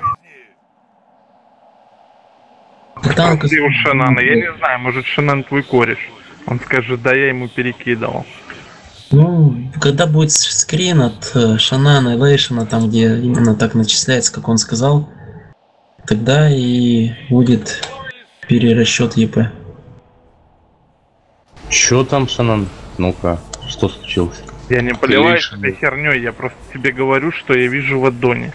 S5: Танк...
S6: Спроси у Шинана, я не знаю, может Шинан твой кореш. Он скажет, да, я ему перекидывал.
S5: Ну, когда будет скрин от э, Шанана и Лейшина, там где именно так начисляется, как он сказал, тогда и будет перерасчет ЕП.
S14: Чё там, Шанан? Ну-ка, что случилось?
S6: Я не поливаю тебя херней, я просто тебе говорю, что я вижу в аддоне.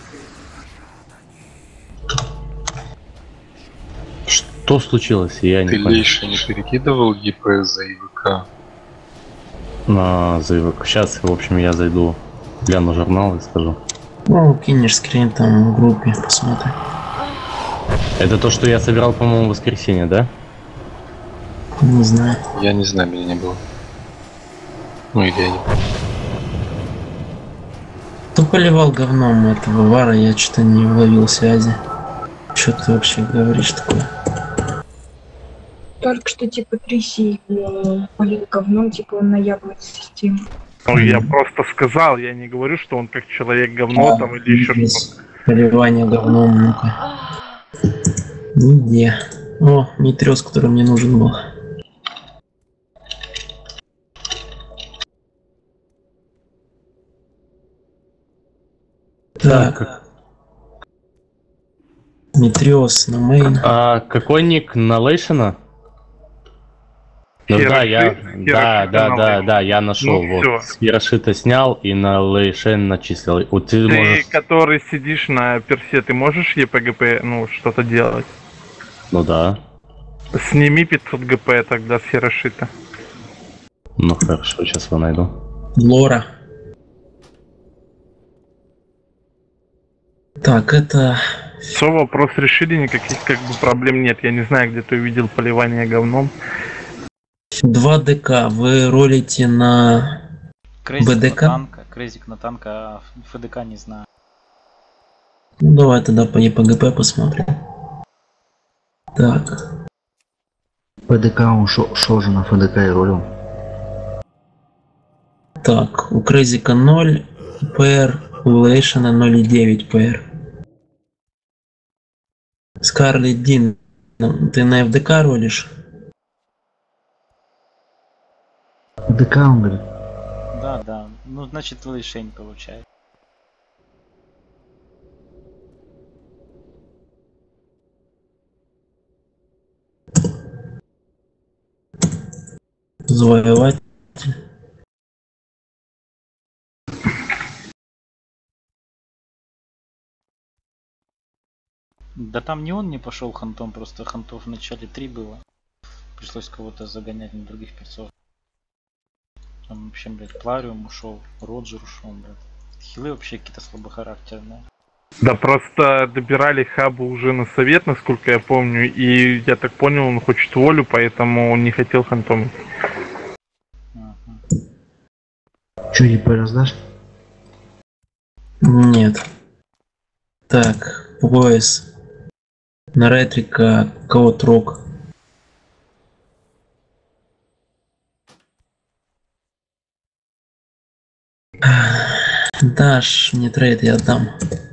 S14: Что случилось? Я не
S4: Ты
S14: понял.
S4: Лейша не перекидывал ЕП за ИВК?
S14: На заявок. Сейчас, в общем, я зайду, гляну журнал и скажу.
S5: Ну, кинешь скрин там в группе, посмотрим.
S14: Это то, что я собирал, по-моему, в воскресенье, да?
S5: Не знаю.
S4: Я не знаю, меня не было. Ну или я не помню.
S5: Кто поливал говном этого Вара, я что-то не уловил связи. Что ты вообще говоришь такое?
S9: Только что типа тряси полил говном, типа он наябывает систему.
S6: Ну, я просто сказал, я не говорю, что он как человек говно там или еще что-то.
S5: Поливание говном, ну-ка. Нигде. О, Нитрёс, который мне нужен был. Так. Нитрёс на мейн.
S14: А какой ник на Лейшина? Ну да, я, да, да, да, да, я нашел.
S6: Ну,
S14: вот. С Хирошита снял и на Лейшен начислил. Вот ты,
S6: Ты,
S14: можешь...
S6: который сидишь на персе, ты можешь ЕПГП, ну, что-то делать?
S14: Ну да.
S6: Сними пятьсот ГП тогда с Хирошита.
S14: Ну хорошо, сейчас его найду.
S5: Лора. Так, это...
S6: Все, вопрос решили, никаких как бы проблем нет. Я не знаю, где ты увидел поливание говном.
S5: два ДК. Вы ролите на
S10: Крейзик
S5: БДК?
S10: на танка, Крейзик на танка, а ФДК не знаю.
S5: Ну давай тогда по ЕПГП посмотрим. Так.
S13: ПДК, он шел же на ФДК и ролил.
S5: Так, у Крейзика ноль ПР, у Лейшена ноль и девять ПР. Скарлетт Дин, ты на ФДК ролишь?
S13: ФДК, он говорит.
S10: Да, да. Ну, значит, Лейшень получает.
S5: Завоеватель.
S10: Да там не он не пошел хантом, просто хантов в начале три было. Пришлось кого-то загонять на других перцов. Там вообще, блядь, Плариум ушел, Роджер ушел, блядь. Хилы вообще какие-то слабохарактерные.
S6: Да просто добирали хабу уже на совет, насколько я помню, и я так понял, он хочет волю, поэтому он не хотел хантом.
S13: Че, ЕП раздашь?
S5: Нет. Так, пояс. На ретрика Каутрок. Дашь мне трейд, я отдам.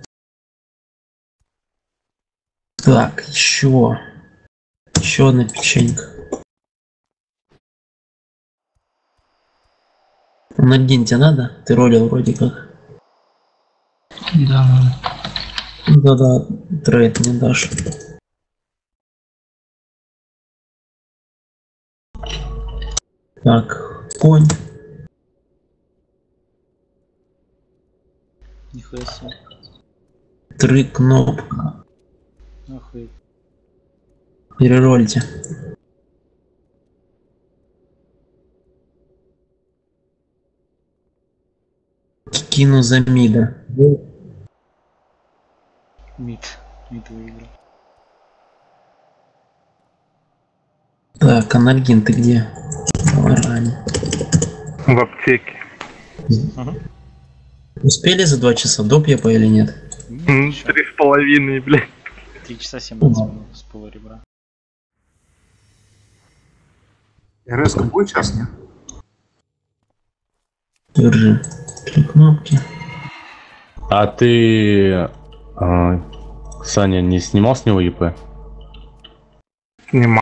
S5: Так, еще. Еще одна печенька. На день тебе надо? Ты ролил вроде как.
S15: Да.
S5: Да-да, трейд не дашь. Так, конь.
S10: Нихуя себе.
S5: Три кнопка.
S10: Охуеть.
S5: Перерольте. Кину за мида.
S10: Мид. Мид выиграл.
S5: Так, Анальгин, ты где? Варане.
S6: В аптеке.
S10: Ага.
S5: Успели за два часа доп я по или нет?
S6: М, Три с половиной, блядь.
S10: Три часа семнадцать минут с полуребра.
S7: РС будет сейчас, нет?
S5: Держи. Три кнопки.
S14: А ты, а, Саня, не снимал с него ИП?
S6: Снимал.